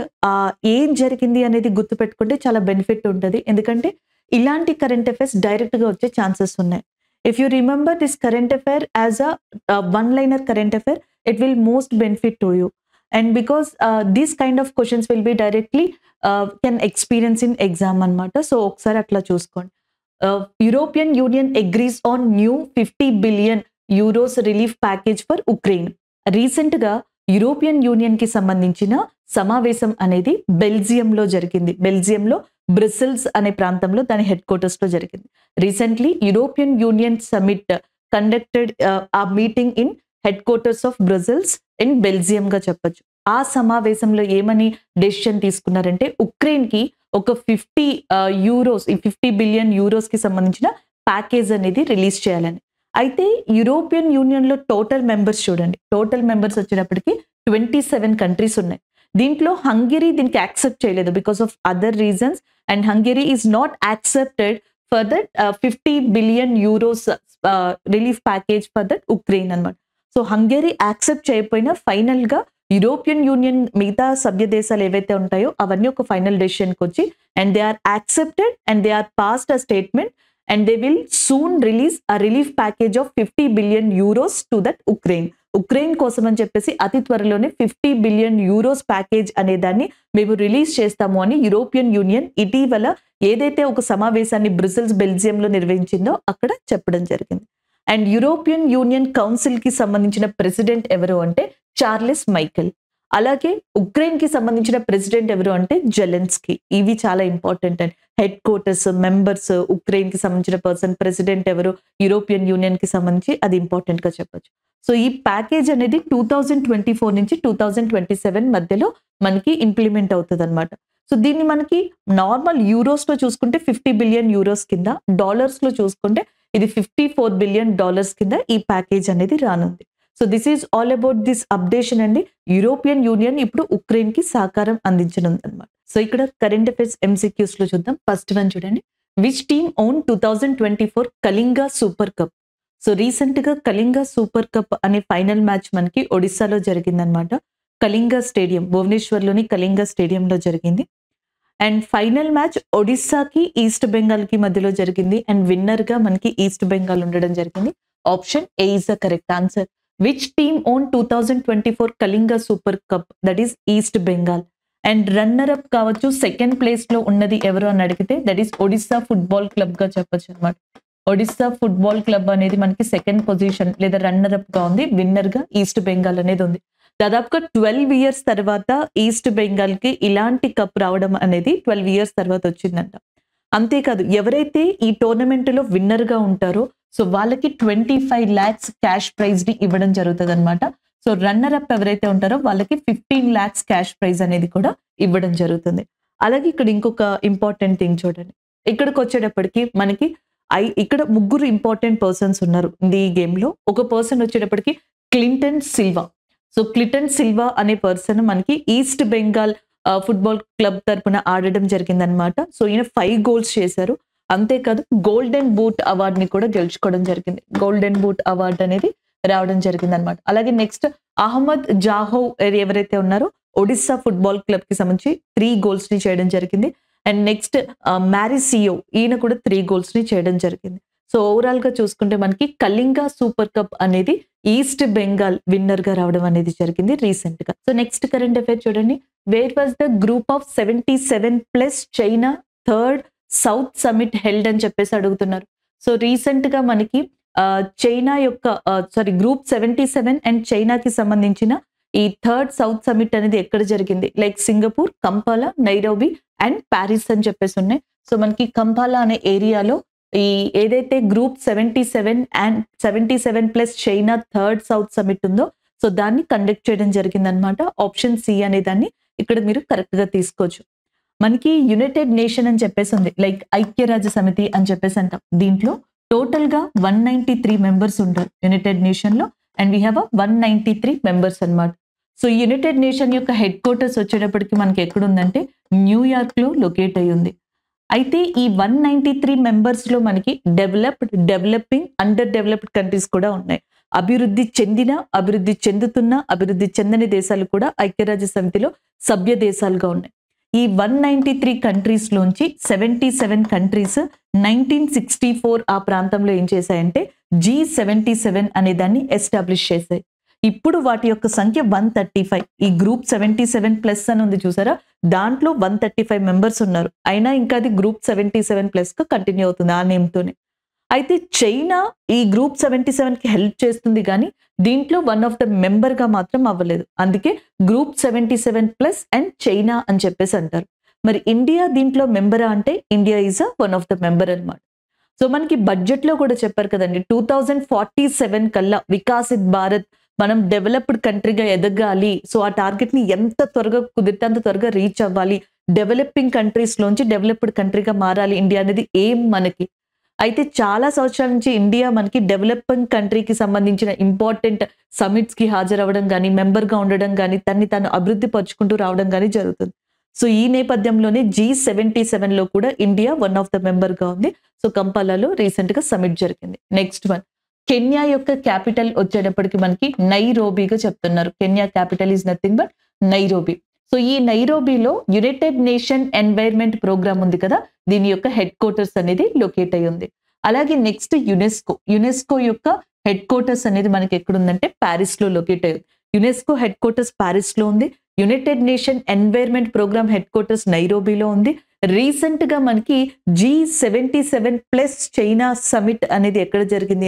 [SPEAKER 1] ఏం జరిగింది అనేది గుర్తు పెట్టుకుంటే చాలా బెనిఫిట్ ఉంటుంది. ఎందుకంటే ఇలాంటి కరెంట్ అఫైర్స్ డైరెక్ట్ గా వచ్చే ఛాన్సెస్ ఉన్నాయి. If you remember this current affair as a one liner current affair, it will most benefit to you. And because these kind of questions will be directly can experience in exam అనమాట. సో ఒకసారి అట్లా చూసుకోండి. European Union agrees on new fifty billion euros relief package for Ukraine. Recent గా యూరోపియన్ యూనియన్ కి సంబంధించిన సమావేశం అనేది బెల్జియం లో జరిగింది. బెల్జియంలో బ్రసెల్స్ అనే ప్రాంతంలో దాని హెడ్ క్వార్టర్స్ లో జరిగింది. Recently European Union summit conducted ఆ meeting in head quarters of Brussels in Belgium గా చెప్పొచ్చు. ఆ సమావేశంలో ఏమని డెసిషన్ తీసుకున్నారంటే ఉక్రెయిన్ కి ఒక ఫిఫ్టీ యూరోస్ ఈ ఫిఫ్టీ బిలియన్ యూరోస్ కి సంబంధించిన ప్యాకేజ్ అనేది రిలీజ్ చేయాలని. అయితే యూరోపియన్ యూనియన్ లో టోటల్ మెంబర్స్ చూడండి, టోటల్ మెంబర్స్ వచ్చేటప్పటికి ట్వంటీ సెవెన్ కంట్రీస్ ఉన్నాయి. దీంట్లో హంగరీ దీనికి యాక్సెప్ట్ చేయలేదు because of other reasons. And Hungary is not accepted for that fifty billion euros relief package for that Ukraine అనమాట. సో హంగరీ యాక్సెప్ట్ చేయకపోయినా ఫైనల్ గా యూరోపియన్ యూనియన్ మిగతా సభ్య దేశాలు ఏవైతే ఉంటాయో అవన్నీ ఒక ఫైనల్ డెసిషన్కి వచ్చి and they are accepted and they are passed a statement and they will soon release a relief package of fifty billion euros to that Ukraine. Ukraine కోసం అని చెప్పేసి అతి త్వరలోనే ఫిఫ్టీ బిలియన్ యూరోస్ ప్యాకేజ్ అనే దాన్ని మేము రిలీజ్ చేస్తాము అని యూరోపియన్ యూనియన్ ఇటీవల ఏదైతే ఒక సమావేశాన్ని బ్రసెల్స్ బెల్జియంలో నిర్వహించిందో అక్కడ చెప్పడం జరిగింది. అండ్ యూరోపియన్ యూనియన్ కౌన్సిల్ కి సంబంధించిన ప్రెసిడెంట్ ఎవరు అంటే చార్లెస్ మైకెల్. అలాగే ఉక్రెయిన్ కి సంబంధించిన ప్రెసిడెంట్ ఎవరు అంటే జెలెన్స్కీ. ఇవి చాలా ఇంపార్టెంట్ అండి. హెడ్ క్వార్టర్స్, మెంబర్స్, ఉక్రెయిన్ కి సంబంధించిన పర్సన్, ప్రెసిడెంట్ ఎవరు, యూరోపియన్ యూనియన్ కి సంబంధించి అది ఇంపార్టెంట్ గా చెప్పొచ్చు. సో ఈ ప్యాకేజ్ అనేది టూ థౌజండ్ ట్వంటీ ఫోర్ నుంచి టూ థౌజండ్ ట్వంటీ సెవెన్ మధ్యలో మనకి ఇంప్లిమెంట్ అవుతుంది అనమాట. సో దీన్ని మనకి నార్మల్ యూరోస్ లో చూసుకుంటే ఫిఫ్టీ బిలియన్ యూరోస్ కింద, డాలర్స్ లో చూసుకుంటే ఇది ఫిఫ్టీ ఫోర్ బిలియన్ డాలర్స్ కింద ఈ ప్యాకేజ్ అనేది రానుంది. So this is all about this updation అండి. యూరోపియన్ యూనియన్ ఇప్పుడు ఉక్రెయిన్ కి సహకారం అందించనుంది అనమాట. సో ఇక్కడ కరెంట్ అఫైర్స్ ఎంసీక్యూస్ లో చూద్దాం. ఫస్ట్ వన్ చూడండి. Which team won two thousand twenty four Kalinga super cup? So recent గా కళింగ సూపర్ కప్ అనే ఫైనల్ మ్యాచ్ మనకి ఒడిస్సాలో జరిగిందనమాట. కళింగ స్టేడియం, భువనేశ్వర్ లోని కళింగ స్టేడియంలో జరిగింది. అండ్ ఫైనల్ మ్యాచ్ ఒడిస్సాకి ఈస్ట్ బెంగాల్ కి మధ్యలో జరిగింది. అండ్ విన్నర్ గా మనకి ఈస్ట్ బెంగాల్ ఉండడం జరిగింది. Option A is the correct answer. Which team won two thousand twenty four Kalinga super cup? That is East Bengal. And runner up కావచ్చు, సెకండ్ ప్లేస్ లో ఉన్నది ఎవరు అని అడిగితే that is Odisha football club గా చెప్పొచ్చు అనమాట. ఒడిస్సా ఫుట్బాల్ క్లబ్ అనేది మనకి సెకండ్ పొజిషన్ లేదా రన్నర్ అప్ గా ఉంది. విన్నర్ గా ఈస్ట్ బెంగాల్ అనేది ఉంది. దాదాపుగా ట్వెల్వ్ ఇయర్స్ తర్వాత ఈస్ట్ బెంగాల్ కి ఇలాంటి కప్ రావడం అనేది ట్వెల్వ్ ఇయర్స్ తర్వాత వచ్చిందంట. అంతేకాదు, ఎవరైతే ఈ టోర్నమెంట్ లో విన్నర్ గా ఉంటారో సో వాళ్ళకి twenty five lakhs cash prize ని ఇవ్వడం జరుగుతుంది అనమాట. సో రన్నర్ అప్ ఎవరైతే ఉంటారో వాళ్ళకి ఫిఫ్టీన్ ల్యాక్స్ క్యాష్ ప్రైజ్ అనేది కూడా ఇవ్వడం జరుగుతుంది. అలాగే ఇక్కడ ఇంకొక ఇంపార్టెంట్ థింగ్ చూడండి. ఇక్కడికి వచ్చేటప్పటికి మనకి ఐ ఇక్కడ ముగ్గురు ఇంపార్టెంట్ పర్సన్స్ ఉన్నారు ఈ గేమ్ లో. ఒక పర్సన్ వచ్చేటప్పటికి Clinton Silva. So Clinton Silva అనే పర్సన్ మనకి ఈస్ట్ బెంగాల్ ఫుట్బాల్ క్లబ్ తరపున ఆడడం జరిగిందనమాట. సో ఈయన ఫైవ్ గోల్స్ చేశారు. అంతేకాదు గోల్డెన్ బూట్ అవార్డ్ ని కూడా గెలుచుకోవడం జరిగింది. గోల్డెన్ బూట్ అవార్డ్ అనేది రావడం జరిగింది అనమాట. అలాగే నెక్స్ట్ అహ్మద్ జాహో ఎవరైతే ఉన్నారో ఒడిస్సా ఫుట్బాల్ క్లబ్ కి సంబంధించి త్రీ గోల్స్ ని చేయడం జరిగింది. అండ్ నెక్స్ట్ మ్యారిసియో, ఈయన కూడా త్రీ గోల్స్ ని చేయడం జరిగింది. సో ఓవరాల్ గా చూసుకుంటే మనకి కళింగ సూపర్ కప్ అనేది ఈస్ట్ బెంగాల్ విన్నర్ గా రావడం అనేది జరిగింది రీసెంట్ గా. సో నెక్స్ట్ కరెంట్ అఫైర్ చూడండి. Where was the group of seventy seven plus China third south summit held అని చెప్పేసి అడుగుతున్నారు. సో రీసెంట్ గా మనకి చైనా యొక్క sorry group seventy seven and చైనాకి సంబంధించిన ఈ థర్డ్ సౌత్ సమిట్ అనేది ఎక్కడ జరిగింది? Like Singapore, Kampala, Nairobi and Paris అని చెప్పేసి ఉన్నాయి. సో మనకి కంపాలా అనే ఏరియాలో ఈ ఏదైతే group seventy seven and seventy seven plus China third south summit ఉందో సో దాన్ని కండక్ట్ చేయడం జరిగింది అనమాట. ఆప్షన్ సి అనే దాన్ని ఇక్కడ మీరు కరెక్ట్ గా తీసుకోవచ్చు. మనకి యునైటెడ్ నేషన్ అని చెప్పేసి ఉంది, లైక్ ఐక్యరాజ్య సమితి అని చెప్పేసి అంటాం. దీంట్లో టోటల్ గా వన్ నైన్టీ త్రీ మెంబర్స్ ఉంటారు యునైటెడ్ నేషన్ లో. And we have a one ninety three members అనమాట. సో యునైటెడ్ నేషన్ యొక్క హెడ్ క్వార్టర్స్ వచ్చేటప్పటికి మనకి ఎక్కడుందంటే న్యూయార్క్ లో లొకేట్ అయి ఉంది. అయితే ఈ వన్ నైన్టీ త్రీ మెంబర్స్ లో మనకి developed, developing, under developed countries కూడా ఉన్నాయి. అభివృద్ధి చెందిన, అభివృద్ధి చెందుతున్న, అభివృద్ధి చెందని దేశాలు కూడా ఐక్యరాజ్య సమితిలో సభ్య దేశాలుగా ఉన్నాయి. ఈ వన్ నైన్టీ త్రీ కంట్రీస్ లోంచి seventy seven countries nineteen sixty four ఆ ప్రాంతంలో ఏం చేశాయంటే జీ సెవెంటీ సెవెన్ అనే దాన్ని ఎస్టాబ్లిష్ చేశాయి. ఇప్పుడు వాటి యొక్క సంఖ్య వన్ థర్టీ ఫైవ్. ఈ గ్రూప్ సెవెంటీ సెవెన్ ప్లస్ అని ఉంది చూసారా, దాంట్లో వన్ థర్టీ ఫైవ్ మెంబర్స్ ఉన్నారు. అయినా ఇంకా అది గ్రూప్ సెవెంటీ సెవెన్ ప్లస్ గా కంటిన్యూ అవుతుంది ఆ నేమ్ తోనే. అయితే చైనా ఈ గ్రూప్ సెవెంటీ సెవెన్ కి హెల్ప్ చేస్తుంది కానీ దీంట్లో వన్ ఆఫ్ ద మెంబర్ గా మాత్రం అవ్వలేదు. అందుకే group seventy seven plus and China అని చెప్పేసి అంటారు. మరి ఇండియా దీంట్లో మెంబరా అంటే India is a one of the member అన్నమాట. సో మనకి బడ్జెట్ లో కూడా చెప్పారు కదండి, టూ థౌజండ్ ఫార్టీ సెవెన్ కల్లా వికాసిత్ భారత్, మనం డెవలప్డ్ కంట్రీగా ఎదగాలి. సో ఆ టార్గెట్ ని ఎంత త్వరగా కుదిరితే అంత త్వరగా రీచ్ అవ్వాలి, డెవలపింగ్ కంట్రీస్ లోంచి డెవలప్డ్ కంట్రీగా మారాలి ఇండియా అనేది ఏం మనకి. అయితే చాలా సంవత్సరాల నుంచి ఇండియా మనకి డెవలపింగ్ కంట్రీకి సంబంధించిన ఇంపార్టెంట్ సమిట్స్ కి హాజరవ్వడం కానీ, మెంబర్ గా ఉండడం కానీ, తన్ని తాను అభివృద్ధి పరుచుకుంటూ రావడం కానీ జరుగుతుంది. సో ఈ నేపథ్యంలోనే జీ సెవెంటీ సెవెన్ లో కూడా India one of the member గా ఉంది. సో కంపాలాలో రీసెంట్ గా సమిట్ జరిగింది. నెక్స్ట్ వన్, కెన్యా యొక్క క్యాపిటల్ వచ్చేటప్పటికి మనకి నైరోబీగా చెప్తున్నారు. Kenya capital is nothing but Nairobi. So ఈ నైరోబీలో యునైటెడ్ నేషన్ ఎన్వైర్న్మెంట్ ప్రోగ్రామ్ ఉంది కదా, దీని యొక్క హెడ్ క్వార్టర్స్ అనేది లొకేట్ అయి ఉంది. అలాగే నెక్స్ట్ యునెస్కో, యునెస్కో యొక్క హెడ్ క్వార్టర్స్ అనేది మనకి ఎక్కడుందంటే ప్యారిస్ లో లొకేట్ అయ్యింది. యునెస్కో హెడ్ క్వార్టర్స్ ప్యారిస్ లో ఉంది. United nation environment programme head quarters నైరోబీలో ఉంది. రీసెంట్ గా మనకి G seventy seven plus China summit అనేది ఎక్కడ జరిగింది అంటే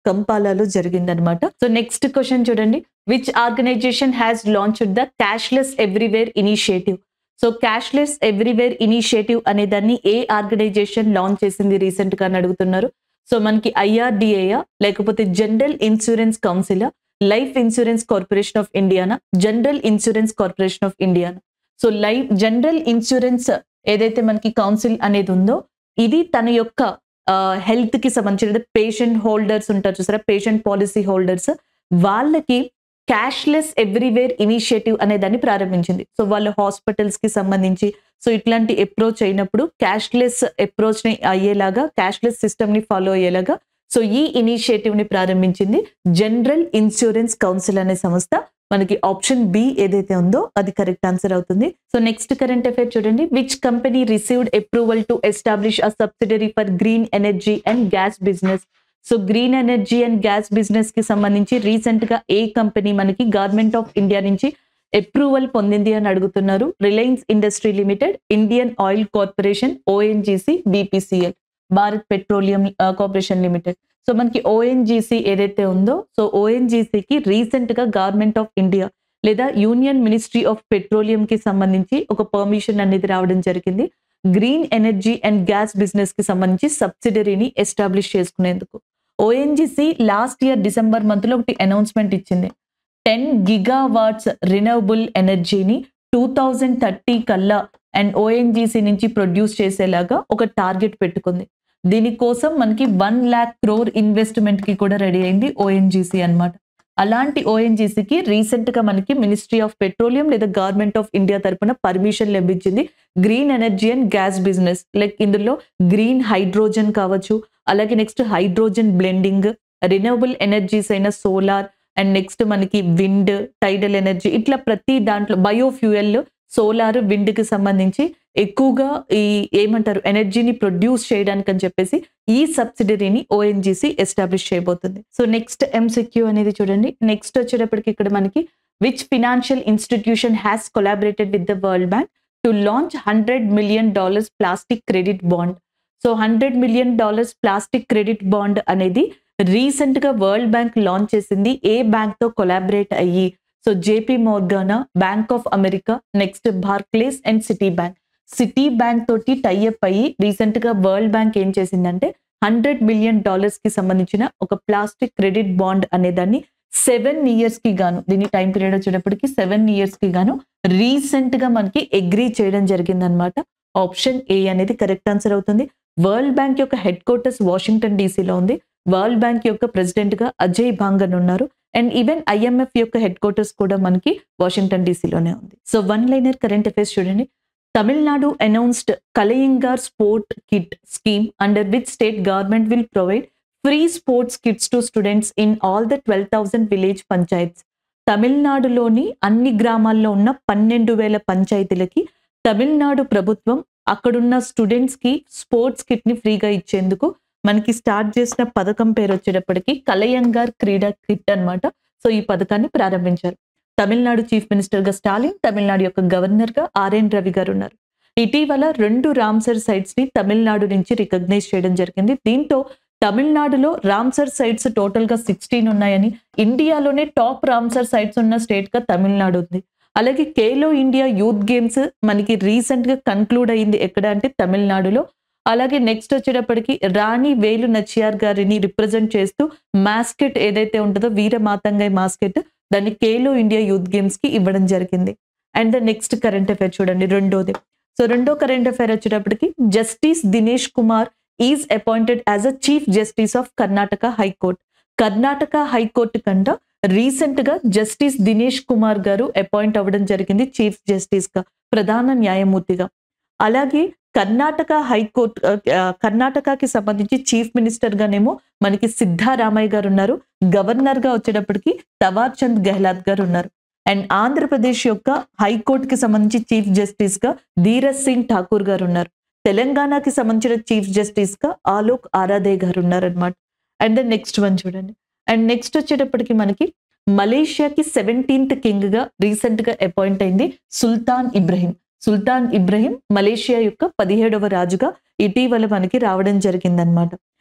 [SPEAKER 1] కంపాలాలో జరిగిందనమాట. సో నెక్స్ట్ క్వశ్చన్ చూడండి, which organisation has launched the cashless everywhere initiative? So cashless everywhere initiative అనే దాన్ని ఏ ఆర్గనైజేషన్ లాంచ్ చేసింది రీసెంట్ గా అని అడుగుతున్నారు. సో మనకి ఐఆర్డిఏయా, లేకపోతే general insurance council, life insurance corporation of ఇండియానా, general insurance corporation of Indiana? So life general insurance ఏదైతే మనకి కౌన్సిల్ అనేది ఉందో, ఇది తన యొక్క హెల్త్ కి సంబంధించిన పేషెంట్ హోల్డర్స్ ఉంటారు చూసారా, పేషెంట్ పాలసీ హోల్డర్స్, వాళ్ళకి క్యాష్లెస్ ఎవ్రీవేర్ ఇనిషియేటివ్ అనే దాన్ని ప్రారంభించింది. సో వాళ్ళ హాస్పిటల్స్ కి సంబంధించి సో ఇట్లాంటి అప్రోచ్ అయినప్పుడు క్యాష్లెస్ అప్రోచ్ ని అయ్యేలాగా, క్యాష్లెస్ సిస్టమ్ ని ఫాలో అయ్యేలాగా సో ఈ ఇనిషియేటివ్ ని ప్రారంభించింది జనరల్ ఇన్సూరెన్స్ కౌన్సిల్ అనే సంస్థ. మనకి ఆప్షన్ బి ఏదైతే ఉందో అది కరెక్ట్ ఆన్సర్ అవుతుంది. సో నెక్స్ట్ కరెంట్ అఫైర్ చూడండి, which company received approval to establish a subsidiary for green energy and gas business? So green energy and gas business కి సంబంధించి రీసెంట్ గా ఏ కంపెనీ మనకి గవర్నమెంట్ ఆఫ్ ఇండియా నుంచి అప్రూవల్ పొందింది అని అడుగుతున్నారు. Reliance industry limited, Indian oil corporation, ONGC, BPCL, Bharat petroleum corporation limited. So మనకి ఓఎన్జీసీ ఏదైతే ఉందో, సో ఓఎన్జీసీకి రీసెంట్ గా గవర్నమెంట్ ఆఫ్ ఇండియా లేదా యూనియన్ మినిస్ట్రీ ఆఫ్ పెట్రోలియం కి సంబంధించి ఒక పర్మిషన్ అనేది రావడం జరిగింది green energy and gas business కి సంబంధించి సబ్సిడరీని ఎస్టాబ్లిష్ చేసుకునేందుకు. ONGC last year December month లో ఒకటి అనౌన్స్మెంట్ ఇచ్చింది, టెన్ గిగావాట్స్ రినవబుల్ ఎనర్జీని టూ థౌజండ్ థర్టీ కల్లా అండ్ ఓఎన్జీసీ నుంచి ప్రొడ్యూస్ చేసేలాగా ఒక టార్గెట్ పెట్టుకుంది. దీనికోసం మనకి వన్ ల్యాక్ క్రోర్ ఇన్వెస్ట్మెంట్ కి కూడా రెడీ అయింది ఓఎన్జీసీ అన్నమాట. అలాంటి ఓఎన్జీసీకి రీసెంట్ గా మనకి మినిస్ట్రీ ఆఫ్ పెట్రోలియం లేదా గవర్నమెంట్ ఆఫ్ ఇండియా తరపున పర్మిషన్ లభించింది green energy and gas business. Like ఇందులో గ్రీన్ హైడ్రోజన్ కావచ్చు, అలాగే next hydrogen blending, renewable energies అయిన సోలార్ అండ్ నెక్స్ట్ మనకి విండ్, టైడల్ ఎనర్జీ, ఇట్లా ప్రతి దాంట్లో బయోఫ్యూయల్, సోలార్, విండ్ కి సంబంధించి ఎక్కువగా ఈ ఏమంటారు ఎనర్జీని ప్రొడ్యూస్ చేయడానికి అని చెప్పేసి ఈ సబ్సిడరీని ఓఎన్జీసీ ఎస్టాబ్లిష్ చేయబోతుంది. సో నెక్స్ట్ ఎంసీక్యూ అనేది చూడండి, నెక్స్ట్ వచ్చేటప్పటికి ఇక్కడ మనకి which financial institution has collaborated with the world bank to launch hundred million dollars plastic credit bond? So hundred million dollars plastic credit bond అనేది రీసెంట్ గా వరల్డ్ బ్యాంక్ లాంచ్ చేసింది. ఏ బ్యాంక్ తో కొలాబరేట్ అయ్యి? So JP Morgan, bank of America, next Barclays and Citibank. Citibank తోటి టైఅప్ అయ్యి రీసెంట్ గా వరల్డ్ బ్యాంక్ ఏం చేసిందంటే హండ్రెడ్ మిలియన్ డాలర్స్ కి సంబంధించిన ఒక ప్లాస్టిక్ క్రెడిట్ బాండ్ అనే దాన్ని సెవెన్ ఇయర్స్ కి గాను, దీని టైం పీరియడ్ వచ్చేటప్పటికి సెవెన్ ఇయర్స్ కి గాను రీసెంట్ గా మనకి అగ్రీ చేయడం జరిగింది అనమాట. ఆప్షన్ ఏ అనేది కరెక్ట్ ఆన్సర్ అవుతుంది. వరల్డ్ బ్యాంక్ యొక్క హెడ్ క్వార్టర్స్ వాషింగ్టన్ డీసీలో ఉంది. వరల్డ్ బ్యాంక్ యొక్క ప్రెసిడెంట్ గా అజయ్ భాంగన్ ఉన్నారు. అండ్ ఈవెన్ ఐఎంఎఫ్ యొక్క హెడ్ క్వార్టర్స్ కూడా మనకి వాషింగ్టన్ డీసీలోనే ఉంది. So one liner current affairs చూడండి, Tamil Nadu announced Kalayangar Sport Kit scheme under which state government will provide free sports kits to students in all the twelve thousand village panchayats. తమిళనాడులోని అన్ని గ్రామాల్లో ఉన్న పన్నెండు వేల పంచాయతీలకి తమిళనాడు ప్రభుత్వం అక్కడున్న స్టూడెంట్స్ కి స్పోర్ట్స్ కిట్ ని ఫ్రీగా ఇచ్చేందుకు మనకి స్టార్ట్ చేసిన పథకం పేరు వచ్చేటప్పటికి కలయంగార్ క్రీడా కిట్ అన్నమాట. సో ఈ పథకాన్ని ప్రారంభించారు. తమిళనాడు చీఫ్ మినిస్టర్ గా స్టాలిన్, తమిళనాడు యొక్క గవర్నర్ గా ఆర్ఎన్ రవి గారు ఉన్నారు. ఇటీవల రెండు రామ్సర్ సైట్స్ ని తమిళనాడు నుంచి రికగ్నైజ్ చేయడం జరిగింది. దీంతో తమిళనాడులో రామ్సర్ సైట్స్ టోటల్ గా సిక్స్టీన్ ఉన్నాయని, ఇండియాలోనే టాప్ రామ్సర్ సైట్స్ ఉన్న స్టేట్ గా తమిళనాడు ఉంది. అలాగే ఖేలో ఇండియా యూత్ గేమ్స్ మనకి రీసెంట్ గా కన్క్లూడ్ అయింది ఎక్కడ అంటే తమిళనాడులో. అలాగే నెక్స్ట్ వచ్చేటప్పటికి రాణి వేలు నచ్చియార్ గారిని రిప్రజెంట్ చేస్తూ మాస్కెట్ ఏదైతే ఉంటుందో వీరమాతంగై మాస్కెట్, దాన్ని ఖేలో ఇండియా యూత్ గేమ్స్ కి ఇవ్వడం జరిగింది. And the next current affair చూడండి, రెండోది. సో రెండో కరెంట్ అఫైర్ వచ్చేటప్పటికి justice Dinesh Kumar is appointed as a chief justice of Karnataka high court. Karnataka high court కంట రీసెంట్ గా జస్టిస్ దినేష్ కుమార్ గారు అపాయింట్ అవ్వడం జరిగింది చీఫ్ జస్టిస్ గా, ప్రధాన న్యాయమూర్తిగా. అలాగే కర్ణాటక హైకోర్టు కర్ణాటకకి సంబంధించి చీఫ్ మినిస్టర్ గానేమో మనకి సిద్ధారామయ్య గారు ఉన్నారు. గవర్నర్ గా వచ్చేటప్పటికి తవార్ చంద్ గెహ్లాట్ గారు ఉన్నారు. అండ్ ఆంధ్రప్రదేశ్ యొక్క హైకోర్టుకి సంబంధించి చీఫ్ జస్టిస్ గా ధీరజ్ సింగ్ ఠాకూర్ గారు ఉన్నారు. తెలంగాణకి సంబంధించిన చీఫ్ జస్టిస్ గా ఆలోక్ ఆరాధే గారు ఉన్నారు అనమాట. అండ్ దెన్ నెక్స్ట్ వన్ చూడండి. అండ్ నెక్స్ట్ వచ్చేటప్పటికి మనకి మలేషియాకి సెవెంటీన్త్ కింగ్ గా రీసెంట్ గా అపాయింట్ అయింది Sultan Ibrahim. Sultan Ibrahim Malaysia యొక్క పదిహేడవ రాజుగా ఇటీవల మనకి రావడం జరిగిందనమాట.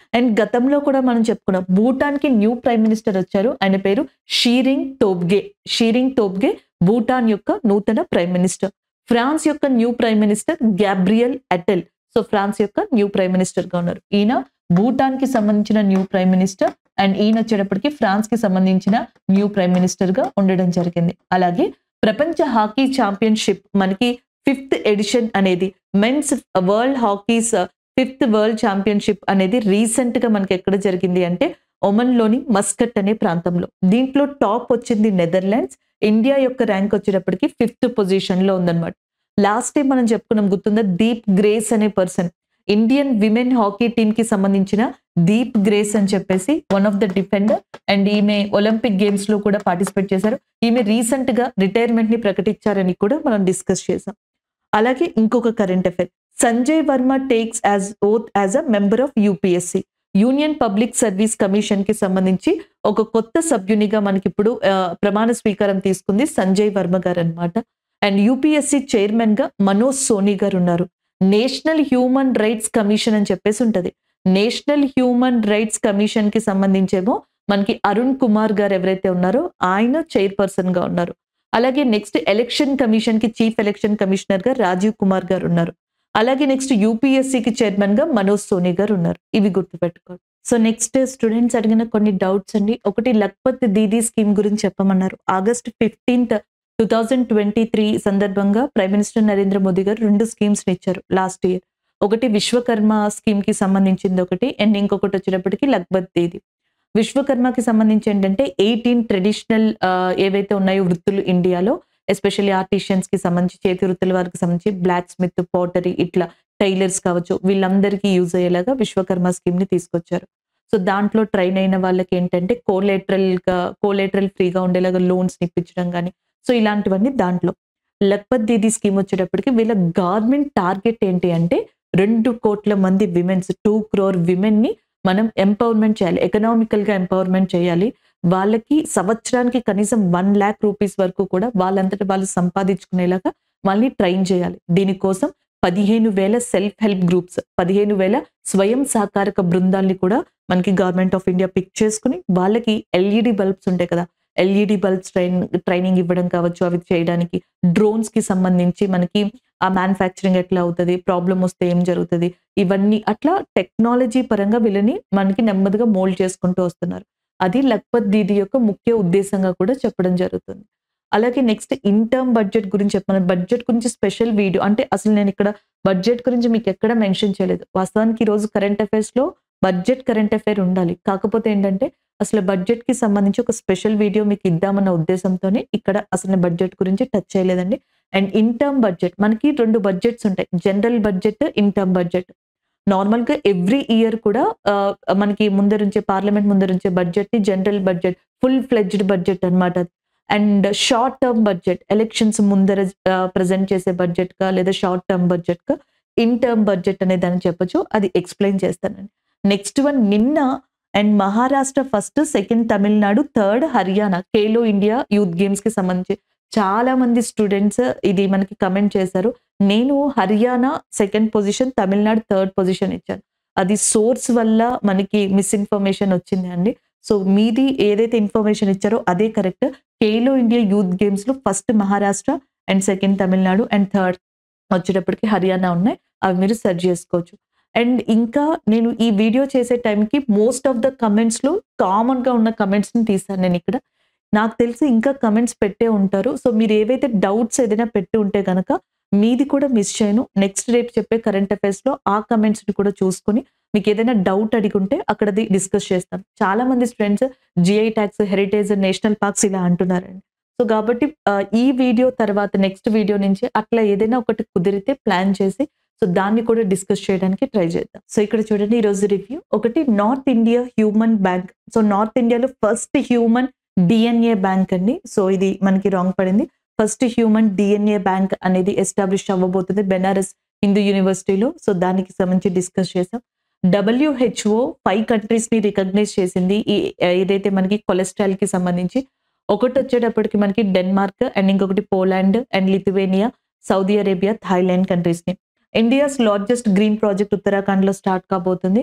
[SPEAKER 1] అండ్ గతంలో కూడా మనం చెప్పుకున్నాం భూటాన్‌కి న్యూ ప్రైమ్ మినిస్టర్ వచ్చారు. ఆయన పేరు Tshering Tobgay. Tshering Tobgay Bhutan యొక్క నూతన ప్రైమ్ మినిస్టర్. ఫ్రాన్స్ యొక్క new prime minister Gabriel Attal. So France యొక్క న్యూ ప్రైమ్ మినిస్టర్‌గా ఉన్నారు. ఈయన భూటాన్‌కి సంబంధించిన న్యూ ప్రైమ్ మినిస్టర్ అండ్ ఈయన వచ్చేటప్పటికి ఫ్రాన్స్‌కి సంబంధించిన న్యూ ప్రైమ్ మినిస్టర్‌గా ఉండడం జరిగింది. అలాగే ప్రపంచ హాకీ ఛాంపియన్‌షిప్ మనకి ఫిఫ్త్ ఎడిషన్ అనేది men's world hockey's fifth world championship అనేది రీసెంట్‌గా మనకి ఎక్కడ జరిగింది అంటే ఒమన్‌లోని మస్కట్ అనే ప్రాంతంలో. దీంట్లో టాప్ వచ్చింది నెదర్లాండ్స్. ఇండియా యొక్క ర్యాంక్ వచ్చేటప్పటికి ఫిఫ్త్ పొజిషన్‌లో ఉందన్నమాట. లాస్ట్ టైం మనం చెప్పుకున్నాం గుర్తుందా దీప్ గ్రేస్ అనే person Indian women hockey team కి సంబంధించిన దీప్ గ్రేస్ అని చెప్పేసి one of the defender and ఈమె ఒలింపిక్ గేమ్స్ లో కూడా పార్టిసిపేట్ చేశారు. ఈమె రీసెంట్ గా రిటైర్మెంట్ ని ప్రకటించారని కూడా మనం డిస్కస్ చేసాం. అలాగే ఇంకొక current affair Sanjay Verma takes as oath as a member of UPSC union public service commission కి సంబంధించి ఒక కొత్త సభ్యునిగా మనకి ఇప్పుడు ప్రమాణ స్వీకారం తీసుకుంది సంజయ్ వర్మ గారు అన్నమాట. అండ్ యూపీఎస్సీ చైర్మన్ గా మనోజ్ సోనీ గారు ఉన్నారు. నేషనల్ హ్యూమన్ రైట్స్ కమిషన్ అని చెప్పేసి ఉంటది. నేషనల్ హ్యూమన్ రైట్స్ కమిషన్ కి సంబంధించేమో మనకి అరుణ్ కుమార్ గారు ఎవరైతే ఉన్నారో ఆయన చైర్పర్సన్ గా ఉన్నారు. అలాగే నెక్స్ట్ ఎలక్షన్ కమిషన్ కి చీఫ్ ఎలక్షన్ కమిషనర్ గా రాజీవ్ కుమార్ గారు ఉన్నారు. అలాగే నెక్స్ట్ యూపీఎస్సీకి చైర్మన్ గా మనోజ్ సోనీ గారు ఉన్నారు. ఇవి గుర్తుపెట్టుకోండి. సో నెక్స్ట్ స్టూడెంట్స్ అడిగిన కొన్ని డౌట్స్ అండి. ఒకటి లక్పత్ దీదీ స్కీమ్ గురించి చెప్పమన్నారు. August fifteenth two thousand twenty three సందర్భంగా ప్రైమ్ మినిస్టర్ నరేంద్ర మోదీ గారు రెండు స్కీమ్స్ ఇచ్చారు లాస్ట్ ఇయర్. ఒకటి విశ్వకర్మ స్కీమ్ కి సంబంధించింది ఒకటి అండ్ ఇంకొకటి వచ్చేటప్పటికి లక్పత్ దీదీ. విశ్వకర్మకి సంబంధించి ఏంటంటే ఎయిటీన్ ట్రెడిషనల్ ఏవైతే ఉన్నాయో వృత్తులు ఇండియాలో ఎస్పెషల్లీ ఆర్టిషియన్స్ కి సంబంధించి చేతి వృత్తుల వారికి సంబంధించి బ్లాక్ స్మిత్ పాటరీ ఇట్లా టైలర్స్ కావచ్చు వీళ్ళందరికీ యూజ్ అయ్యేలాగా విశ్వకర్మ స్కీమ్ ని తీసుకొచ్చారు. సో దాంట్లో ట్రైన్ అయిన వాళ్ళకి ఏంటంటే కోలేటరల్ గా కోలేటరల్ ఫ్రీగా ఉండేలాగా లోన్స్ ఇప్పించడం కానీ సో ఇలాంటివన్నీ దాంట్లో. లక్పత్ దీదీ స్కీమ్ వచ్చేటప్పటికి వీళ్ళ గవర్నమెంట్ టార్గెట్ ఏంటి అంటే రెండు కోట్ల మంది విమెన్స్ టూ క్రోర్ విమెన్ ని మనం ఎంపవర్మెంట్ చేయాలి, ఎకనామికల్ గా ఎంపవర్మెంట్ చేయాలి. వాళ్ళకి సంవత్సరానికి కనీసం వన్ ల్యాక్ రూపీస్ వరకు కూడా వాళ్ళంతటా వాళ్ళు సంపాదించుకునేలాగా వాళ్ళని ట్రైన్ చేయాలి. దీనికోసం పదిహేను వేల సెల్ఫ్ హెల్ప్ గ్రూప్స్ పదిహేను వేల స్వయం సహకారక బృందాల్ని కూడా మనకి గవర్నమెంట్ ఆఫ్ ఇండియా పిక్ చేసుకుని వాళ్ళకి ఎల్ఈడి బల్బ్స్ ఉంటాయి కదా ఎల్ఈడి బల్బ్స్ ట్రైన్ ట్రైనింగ్ ఇవ్వడం కావచ్చు అవి చేయడానికి. డ్రోన్స్ కి సంబంధించి మనకి ఆ మ్యానుఫ్యాక్చరింగ్ ఎట్లా అవుతుంది, ప్రాబ్లం వస్తే ఏం జరుగుతుంది, ఇవన్నీ అట్లా టెక్నాలజీ పరంగా వీళ్ళని మనకి నెమ్మదిగా మోల్డ్ చేసుకుంటూ వస్తున్నారు. అది లక్పత్ దీదీ యొక్క ముఖ్య ఉద్దేశంగా కూడా చెప్పడం జరుగుతుంది. అలాగే నెక్స్ట్ ఇన్ టర్మ్ బడ్జెట్ గురించి చెప్పాను. బడ్జెట్ గురించి స్పెషల్ వీడియో అంటే అసలు నేను ఇక్కడ బడ్జెట్ గురించి మీకు ఎక్కడ మెన్షన్ చేయలేదు. వాస్తవానికి ఈ రోజు కరెంట్ అఫైర్స్ లో బడ్జెట్ కరెంట్ అఫైర్ ఉండాలి. కాకపోతే ఏంటంటే అసలు బడ్జెట్ కి సంబంధించి ఒక స్పెషల్ వీడియో మీకు ఇద్దామన్న ఉద్దేశంతోనే ఇక్కడ అసలు బడ్జెట్ గురించి టచ్ చేయలేదండి. అండ్ ఇన్ టర్మ్ బడ్జెట్ మనకి రెండు బడ్జెట్స్ ఉంటాయి, general budget, interim budget. Normal గా ఎవ్రీ ఇయర్ కూడా మనకి ముందరుంచే పార్లమెంట్ ముందరుంచే బడ్జెట్ ని general budget full fledged budget అనమాట. And short term budget elections ముందర ప్రజెంట్ చేసే బడ్జెట్ గా లేదా షార్ట్ టర్మ్ బడ్జెట్ గా ఇన్ టర్మ్ బడ్జెట్ అనే దాన్ని చెప్పొచ్చు. అది ఎక్స్ప్లెయిన్ చేస్తానండి. నెక్స్ట్ వన్ నిన్న and Maharashtra first, second Tamil Nadu, third Haryana Khelo India youth games కి సంబంధించి చాలా మంది స్టూడెంట్స్ ఇది మనకి కమెంట్ చేశారు. నేను Haryana second position, Tamil Nadu third position ఇచ్చాను. అది సోర్స్ వల్ల మనకి మిస్ఇన్ఫర్మేషన్ వచ్చింది అండి. సో మీది ఏదైతే ఇన్ఫర్మేషన్ ఇచ్చారో అదే correct. Khelo India youth games లో first Maharashtra and second Tamil Nadu and third వచ్చేటప్పటికి హర్యానా ఉన్నాయి. అవి మీరు సెర్చ్ చేసుకోవచ్చు. అండ్ ఇంకా నేను ఈ వీడియో చేసే టైంకి మోస్ట్ ఆఫ్ ద కమెంట్స్ లో కామన్ గా ఉన్న కమెంట్స్ ని తీసాను నేను ఇక్కడ. నాకు తెలిసి ఇంకా కమెంట్స్ పెట్టే ఉంటారు. సో మీరు ఏవైతే డౌట్స్ ఏదైనా పెట్టి ఉంటే కనుక మీది కూడా మిస్ చేయను. నెక్స్ట్ రేపు చెప్పే కరెంట్ అఫైర్స్ లో ఆ కమెంట్స్ ని కూడా చూసుకొని మీకు ఏదైనా డౌట్ అడిగి ఉంటే అక్కడది డిస్కస్ చేస్తాం. చాలా మంది students GI tags, heritage, national parks ఇలా అంటున్నారండి. సో కాబట్టి ఈ వీడియో తర్వాత నెక్స్ట్ వీడియో నుంచి అట్లా ఏదైనా ఒకటి కుదిరితే ప్లాన్ చేసి సో దాన్ని కూడా డిస్కస్ చేయడానికి ట్రై చేద్దాం. సో ఇక్కడ చూడండి ఈ రోజు రివ్యూ. ఒకటి North India human bank. So North ఇండియాలో ఫస్ట్ హ్యూమన్ డిఎన్ఏ బ్యాంక్ అండి. సో ఇది మనకి రాంగ్ పడింది. ఫస్ట్ హ్యూమన్ డిఎన్ఏ బ్యాంక్ అనేది ఎస్టాబ్లిష్ అవ్వబోతుంది బెనారస్ హిందూ యూనివర్సిటీలో. సో దానికి సంబంధించి డిస్కస్ చేసాం. డబ్ల్యూహెచ్ఓ ఫైవ్ కంట్రీస్ ని రికగ్నైజ్ చేసింది ఈ ఏదైతే మనకి కొలెస్ట్రాల్ కి సంబంధించి. ఒకటి వచ్చేటప్పటికి మనకి డెన్మార్క్ అండ్ ఇంకొకటి Poland and Lithuania, Saudi Arabia, Thailand countries ని. India's largest green project Uttarakhand లో స్టార్ట్ కాబోతుంది.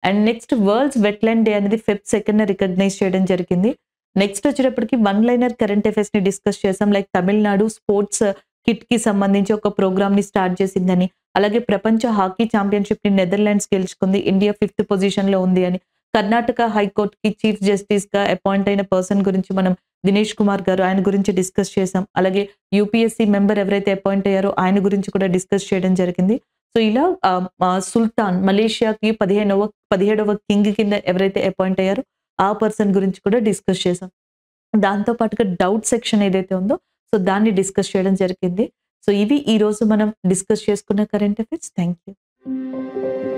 [SPEAKER 1] And next world's wetland day అనేది ఫెబ్ సెకండ్ రికగ్నైజ్ చేయడం జరిగింది. నెక్స్ట్ వచ్చేటప్పటికి వన్ లైనర్ కరెంట్ అఫైర్స్ ని డిస్కస్ చేసాం. లైక్ తమిళనాడు స్పోర్ట్స్ కిట్ కి సంబంధించి ఒక ప్రోగ్రామ్ ని స్టార్ట్ చేసిందని, అలాగే ప్రపంచ హాకీ ఛాంపియన్షిప్ ని నెదర్లాండ్స్ గెలుచుకుంది, ఇండియా ఫిఫ్త్ పొజిషన్ లో ఉంది అని, కర్ణాటక హైకోర్ట్ కి చీఫ్ జస్టిస్ గా అపాయింట్ అయిన పర్సన్ గురించి మనం దినేష్ కుమార్ గారు ఆయన గురించి డిస్కస్ చేసాం. అలాగే యూపీఎస్సీ మెంబర్ ఎవరైతే అపాయింట్ అయ్యారో ఆయన గురించి కూడా డిస్కస్ చేయడం జరిగింది. సో ఇలా సుల్తాన్ మలేషియాకి పదిహేనవ పదిహేడవ కింగ్ కింద ఎవరైతే అపాయింట్ అయ్యారో ఆ పర్సన్ గురించి కూడా డిస్కస్ చేసాం. దాంతో పాటుగా డౌట్ సెక్షన్ ఏదైతే ఉందో సో దాన్ని డిస్కస్ చేయడం జరిగింది. సో ఇవి ఈ రోజు మనం డిస్కస్ చేసుకున్న కరెంట్ అఫైర్స్. Thank you.